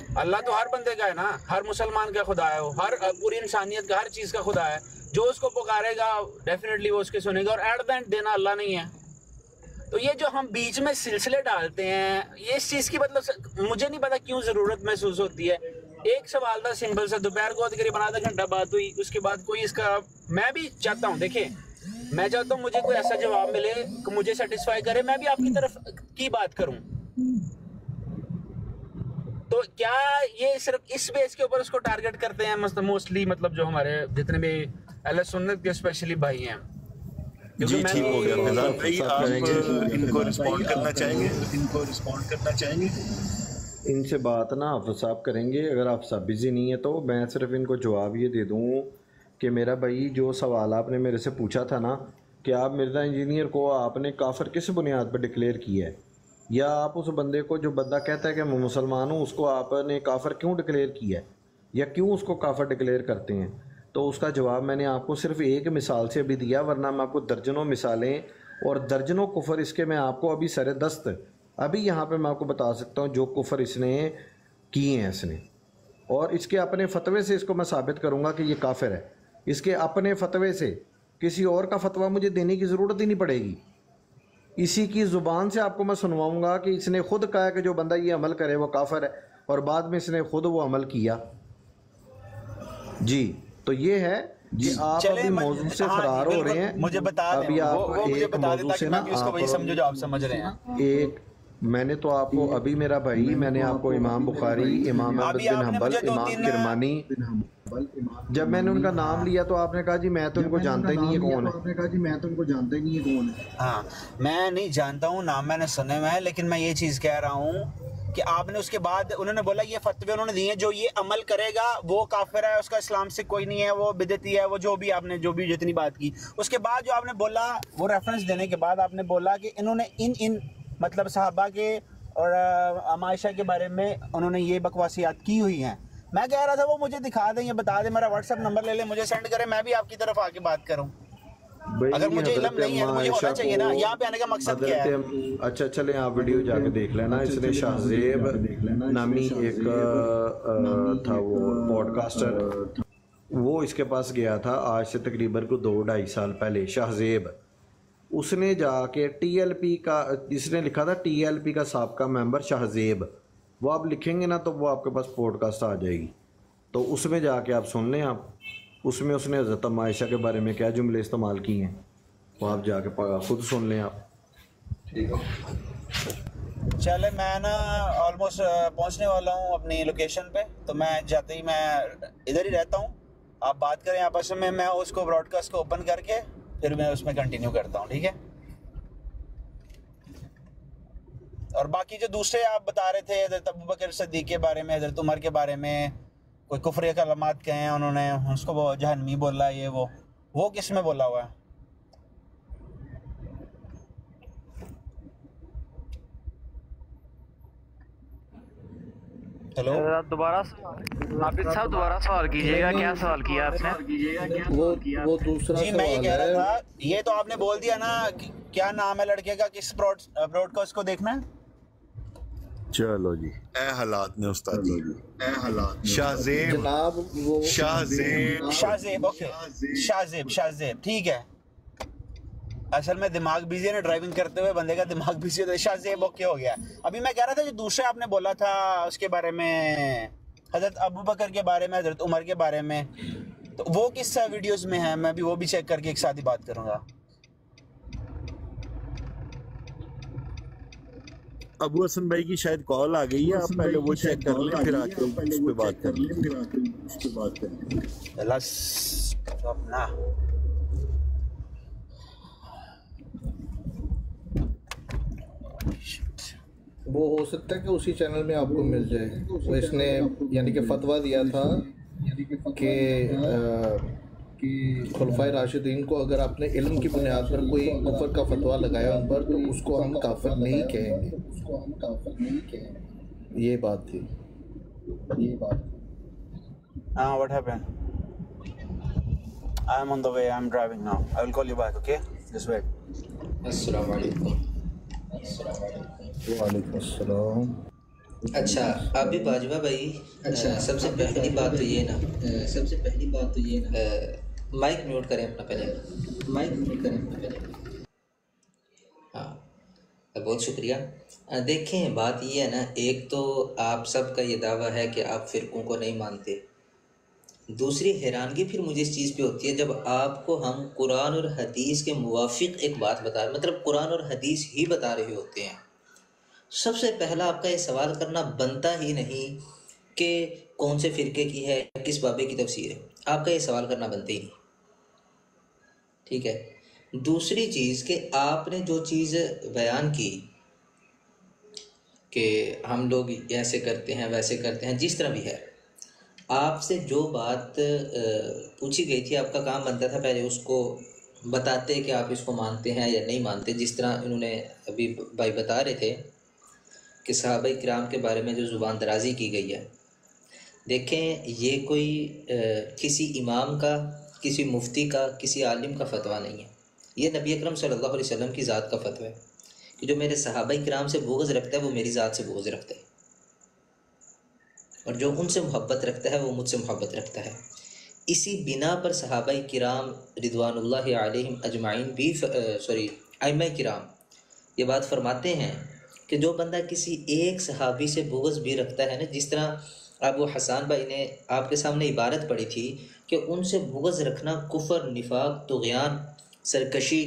अल्लाह तो हर बंदे का है ना, हर मुसलमान का खुदा है, वो हर पूरी इंसानियत का, हर चीज़ का खुदा है। जो उसको पुकारेगा डेफिनेटली वो उसके सुनेगा, और एट द एंड देना अल्लाह नहीं है। तो ये जो हम बीच में सिलसिले डालते हैं, ये इस चीज़ की मतलब मुझे नहीं पता क्यों ज़रूरत महसूस होती है। एक सवाल था सिंपल सा, दोपहर को तकरीबन आधा घंटा बात हुई, उसके बाद कोई इसका, मैं भी चाहता हूँ, देखिए मैं चाहता हूँ मुझे कोई ऐसा जवाब मिले कि मुझे सेटिस्फाई करे, मैं भी आपकी तरफ की बात करूँ। तो क्या ये सिर्फ इस बेस के ऊपर उसको टारगेट करते हैं मोस्टली, मतलब जो हमारे जितने भी अहले सुन्नत के स्पेशली भाई हैं? जी ठीक हो गया फैजान भाई, आप इनको रिस्पॉन्ड करना चाहेंगे? इनसे बात ना हाफिज साहब करेंगे, अगर आप साहब बिज़ी नहीं है तो मैं सिर्फ इनको जवाब ये दे दूँ कि मेरा भाई जो सवाल आपने मेरे से पूछा था ना कि आप मिर्ज़ा इंजीनियर को आपने काफिर किस बुनियाद पर डिक्लेयर किया है, या आप उस बंदे को, जो बंदा कहता है कि मैं मुसलमान हूँ, उसको आपने काफिर क्यों डिक्लेयर किया है या क्यों उसको काफिर डिक्लेयर करते हैं, तो उसका जवाब मैंने आपको सिर्फ एक मिसाल से अभी दिया, वरना मैं आपको दर्जनों मिसालें और दर्जनों कुफर इसके मैं आपको अभी सर दस्त अभी यहाँ पे मैं आपको बता सकता हूँ जो कुफर इसने किए हैं इसने, और इसके अपने फतवे से इसको मैं साबित करूँगा कि ये काफिर है। इसके अपने फतवे से, किसी और का फतवा मुझे देने की ज़रूरत ही नहीं पड़ेगी, इसी की ज़ुबान से आपको मैं सुनवाऊँगा कि इसने खुद कहा है कि जो बंदा ये अमल करे वो काफिर है, और बाद में इसने खुद वो अमल किया। जी तो ये है जी, आप अभी मौजू से फरार हो रहे हैं, मुझे बता दें, अभी आप वो मुझे एक बता दें मौजू ताकि से मैं ना भी उसको वही समझो जो आप समझ रहे हैं। एक मैंने तो आपको अभी मेरा भाई, मैंने आपको इमाम बुखारी, इमाम अहमद बिन हंबल, इमाम किरमानी, जब मैंने उनका नाम लिया तो आपने कहा जी मैं तो उनको जानता ही नहीं है कौन है। हाँ, मैं नहीं जानता हूँ, नाम मैंने सुने हुए हैं, लेकिन मैं ये चीज़ कह रहा हूँ कि आपने उसके बाद उन्होंने बोला ये फतवे उन्होंने दिए, जो ये अमल करेगा वो काफिर है, उसका इस्लाम से कोई नहीं है, वो बिदती है, वो जो भी आपने जो भी जितनी बात की, उसके बाद जो आपने बोला वो रेफरेंस देने के बाद आपने बोला कि इन्होंने इन मतलब सहाबा के और आयशा के बारे में उन्होंने ये बकवासियात की हुई हैं। मैं कह रहा था वो मुझे दिखा दें, ये बता दें, मेरा व्हाट्सएप नंबर ले लें, मुझे सेंड करें, मैं भी आपकी तरफ आके बात करूं। अगर मुझे इल्म नहीं है तो मुझे होना चाहिए ना, यहाँ पे आने का मकसद क्या है? अच्छा चलें आप वीडियो जाके देख लेना, इसने शाहजेब नामी एक था वो पॉडकास्टर, वो इसके पास गया था आज से तकरीबन को 2-2.5 साल पहले। शाहजेब उसने जाके टीएलपी का, इसने लिखा था टीएलपी का साबका मेंबर शाहजेब, वो आप लिखेंगे ना तो वो आपके पास पॉडकास्ट आ जाएगी, तो उसमें जाके आप सुन लें। आप उसमें उसने हज़रत आयशा के बारे में क्या जुमले इस्तेमाल किए हैं वो आप जाके खुद सुन लें आप। ठीक है चले, मैं ना ऑलमोस्ट पहुंचने वाला हूं अपनी लोकेशन पे, तो मैं जाते ही मैं इधर ही रहता हूं, आप बात करें आपस में, मैं उसको ब्रॉडकास्ट को ओपन करके फिर मैं उसमें कंटिन्यू करता हूं, ठीक है? और बाकी जो दूसरे आप बता रहे थे हज़रत अबू बकर सिद्दीक़ के बारे में, हज़रत उमर के बारे में, कोई कुफ्र कलमात कहे हैं उन्होंने, उसको वो जहन्नमी बोला, ये वो किस में बोला हुआ है? हेलो, दोबारा आबिद साहब दोबारा सवाल कीजिएगा, क्या सवाल किया आपने? वो दूसरा जी मैं ये कह रहा था, ये तो आपने बोल दिया ना, क्या नाम है लड़के का, किस ब्रॉडकास्ट को देखना है? चलो जी, ए हालात ने उस्ताद जी, ए हालात शाहजेब जनाब, वो शाहजेब ओके, शाहजेब ठीक है। असल में दिमाग बिजी है ना, ड्राइविंग करते हुए बंदे का दिमाग बिजी होता है। शाहजेब ओके हो गया। अभी मैं कह रहा था जो दूसरे आपने बोला था उसके बारे में, हजरत अबू बकर के बारे में, हजरत उमर के बारे में, तो वो किस वीडियोस में है? मैं भी वो भी चेक करके एक साथ ही बात करूंगा। अबू हसन भाई की शायद कॉल आ गई है, आप पहले वो चेक कर लें, फिर आके उस पे बात कर लें। अपना वो हो सकता है कि उसी चैनल में आपको मिल जाए। तो इसने यानी कि फतवा दिया था कि खुलफाए राशिदीन को अगर आपने इल्म की बुनियाद पर कोई कुफर का फतवा लगाया उन पर, तो उसको हम काफिर नहीं कहेंगे। ये बात थी। हाँ, what happened? I am on the way. I am driving now. I will call you back. Okay? Just wait. अस्सलाम वालेकुम। वालेकुम अस्सलाम। اچھا ابھی باجوہ بھائی سب سے پہلی بات تو یہ نا مائک میوٹ کریں اپنا پہلے ہاں بہت شکریہ دیکھیں بات یہ ہے نا ایک تو آپ سب کا یہ دعویٰ ہے کہ آپ فرقوں کو نہیں مانتے دوسری حیرانگی پھر مجھے اس چیز پہ ہوتی ہے جب آپ کو ہم قرآن اور حدیث کے موافق ایک بات بتا رہے مطلب قرآن اور حدیث ہی بتا رہے ہوتے ہیں سب سے پہلا آپ کا یہ سوال کرنا بنتا ہی نہیں کہ کون سے فرقے کی ہے کس بابے کی تفسیر ہے آپ کا یہ سوال کرنا بنتا ہی نہیں ٹھیک ہے دوسری چیز کہ آپ نے جو چیز بیان کی کہ ہم لوگ ایسے کرتے ہیں ویسے کرتے ہیں جس طرح بھی ہے آپ سے جو بات پوچھی گئی تھی آپ کا کام بنتا تھا پہلے اس کو بتاتے کہ آپ اس کو مانتے ہیں یا نہیں مانتے جس طرح انہوں نے ابھی بھائی بتا رہے تھے کہ صحابہ کرام کے بارے میں جو زبان درازی کی گئی ہے دیکھیں یہ کوئی کسی امام کا کسی مفتی کا کسی عالم کا فتویٰ نہیں ہے یہ نبی اکرم صلی اللہ علیہ وسلم کی ذات کا فتویٰ ہے کہ جو میرے صحابہ کرام سے بغض رکھتا ہے وہ میری ذات سے بغض رکھتا ہے اور جو ان سے محبت رکھتا ہے وہ مجھ سے محبت رکھتا ہے اسی بنا پر صحابہ کرام رضوان اللہ علیہم اجمعین بھی ائمہ کرام یہ بات فرماتے ہیں کہ جو بندہ کسی ایک صحابی سے بغض بھی رکھتا ہے نا جس طرح ابو حسان بھائی نے آپ کے سامنے عبارت پڑھی تھی کہ ان سے بغض رکھنا کفر نفاق طغیان سرکشی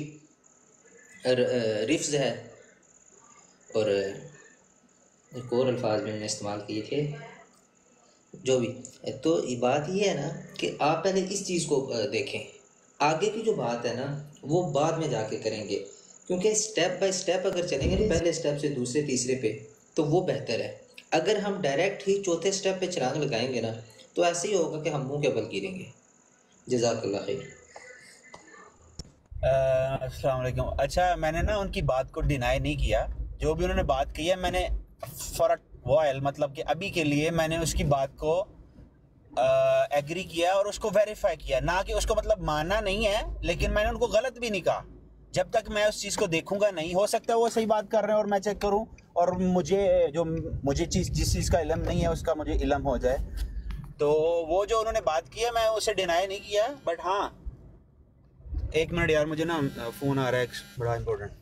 رفض ہے اور ایک اور الفاظ میں نے استعمال کیے تھے جو بھی تو بات یہ ہے نا کہ آپ پہلے اس چیز کو دیکھیں آگے کی جو بات ہے نا وہ بعد میں جا کے کریں گے کیونکہ سٹیپ بائی سٹیپ اگر چلیں گے پہلے سٹیپ سے دوسرے تیسرے پہ تو وہ بہتر ہے اگر ہم ڈائریکٹ ہی چوتھے سٹیپ پہ چھلانگ لگائیں گے نا تو ایسے ہی ہوگا کہ ہم منہ کے بل گریں گے جزاک اللہ خیر السلام علیکم اچھا میں نے نا ان کی بات کو ڈینائی نہیں کیا جو بھی انہوں نے بات کی ہے میں نے فار وائل مطلب کہ ابھی کے لیے میں نے اس کی بات کو ایگری کیا اور اس کو ویریفائی کیا نہ کہ اس کو مطلب ماننا نہیں ہے لیکن میں نے ان کو غلط بھی نہیں کہا جب تک میں اس چیز کو دیکھوں گا نہیں ہو سکتا وہ صحیح بات کر رہے ہیں اور میں چیک کروں اور مجھے جس چیز کا علم نہیں ہے اس کا مجھے علم ہو جائے تو وہ جو انہوں نے بات کی ہے میں اسے ڈینائی نہیں کیا بٹ ہاں ایک منٹ یار مجھے نا فون آ رہا ہے بڑا امپورٹنٹ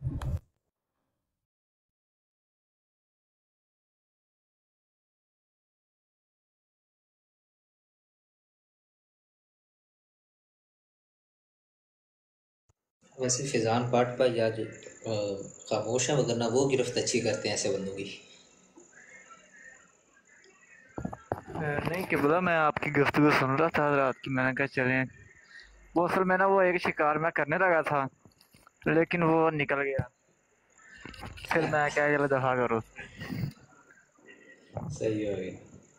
ویسے فیضان پاٹ پر یا جو خاموش ہیں وگرنہ وہ گرفت اچھی کرتے ہیں ایسے بندوں کی نہیں قبلہ میں آپ کی گفتگو سن رہا تھا رات کی میں نے کہا چلیں وہ اصل میں نا وہ ایک شکار میں کرنے لگا تھا لیکن وہ نکل گیا پھر میں کیا چلو دفاع کرو صحیح ہو گیا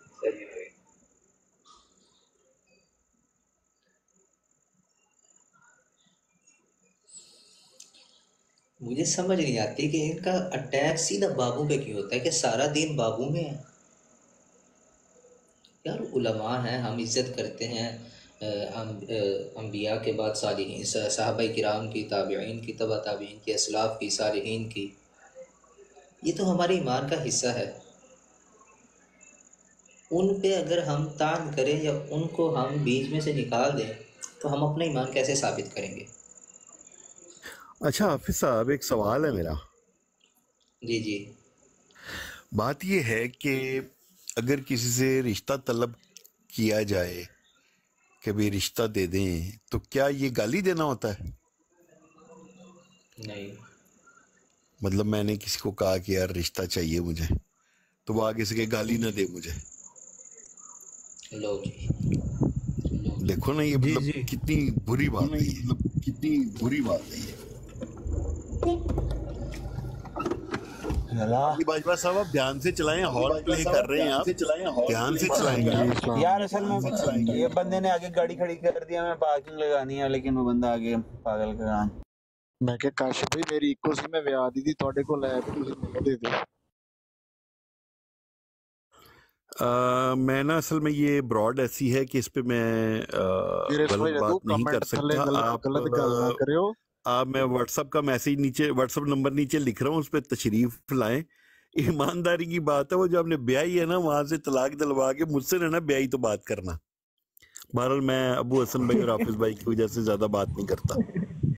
مجھے سمجھ نہیں آتی کہ ان کا اٹیک سیدھا بابوں پہ کیوں ہوتا ہے کہ سارا دین بابوں میں ہے یار علماء ہیں ہم عزت کرتے ہیں انبیاء کے بعد صالحین صحابہ کرام کی تابعین کی تبع تابعین کی اسلاف کی صالحین کی یہ تو ہمارے ایمان کا حصہ ہے ان پہ اگر ہم طعن کریں یا ان کو ہم بیچ میں سے نکال دیں تو ہم اپنا ایمان کیسے ثابت کریں گے اچھا حافظ صاحب ایک سوال ہے میرا جی بات یہ ہے کہ اگر کسی سے رشتہ طلب کیا جائے کہ بھی رشتہ دے دیں تو کیا یہ گالی دینا ہوتا ہے نہیں مطلب میں نے کسی کو کہا کہ یار رشتہ چاہیے مجھے تو وہ آگے سے کہ گالی نہ دے مجھے لو جی دیکھو نا یہ مطلب کتنی بری بات ہے یہ باجوہ صاحب آپ دھیان سے چلائیں ہارن پلے کر رہے ہیں آپ دھیان سے چلائیں گے یار اصل میں یہ بندے نے آگے گاڑی کھڑی کر دیا میں پارکنگ لگانی ہے لیکن وہ بندہ آگے پاگل کا میں کہ کاش بھائی میری ایکو سی میں ویا دی تھی تھوڑے کو لے کے تسی مینوں دے دو میں نا اصل میں یہ براڈ ایسی ہے کہ اس پہ میں غلط بات نہیں کر سکتا آپ میں واٹس اپ کا میسیج نیچے واٹس اپ نمبر نیچے لکھ رہا ہوں اس پہ تشریف لائیں ईमानदारी की बात है, वो जो आपने ब्याही है ना वहां से तलाक दिलवा के मुझसे रहना ब्याही तो बात करना। बहरहाल मैं अबू हसन भाई और हाफिज भाई की वजह से ज्यादा बात नहीं करता।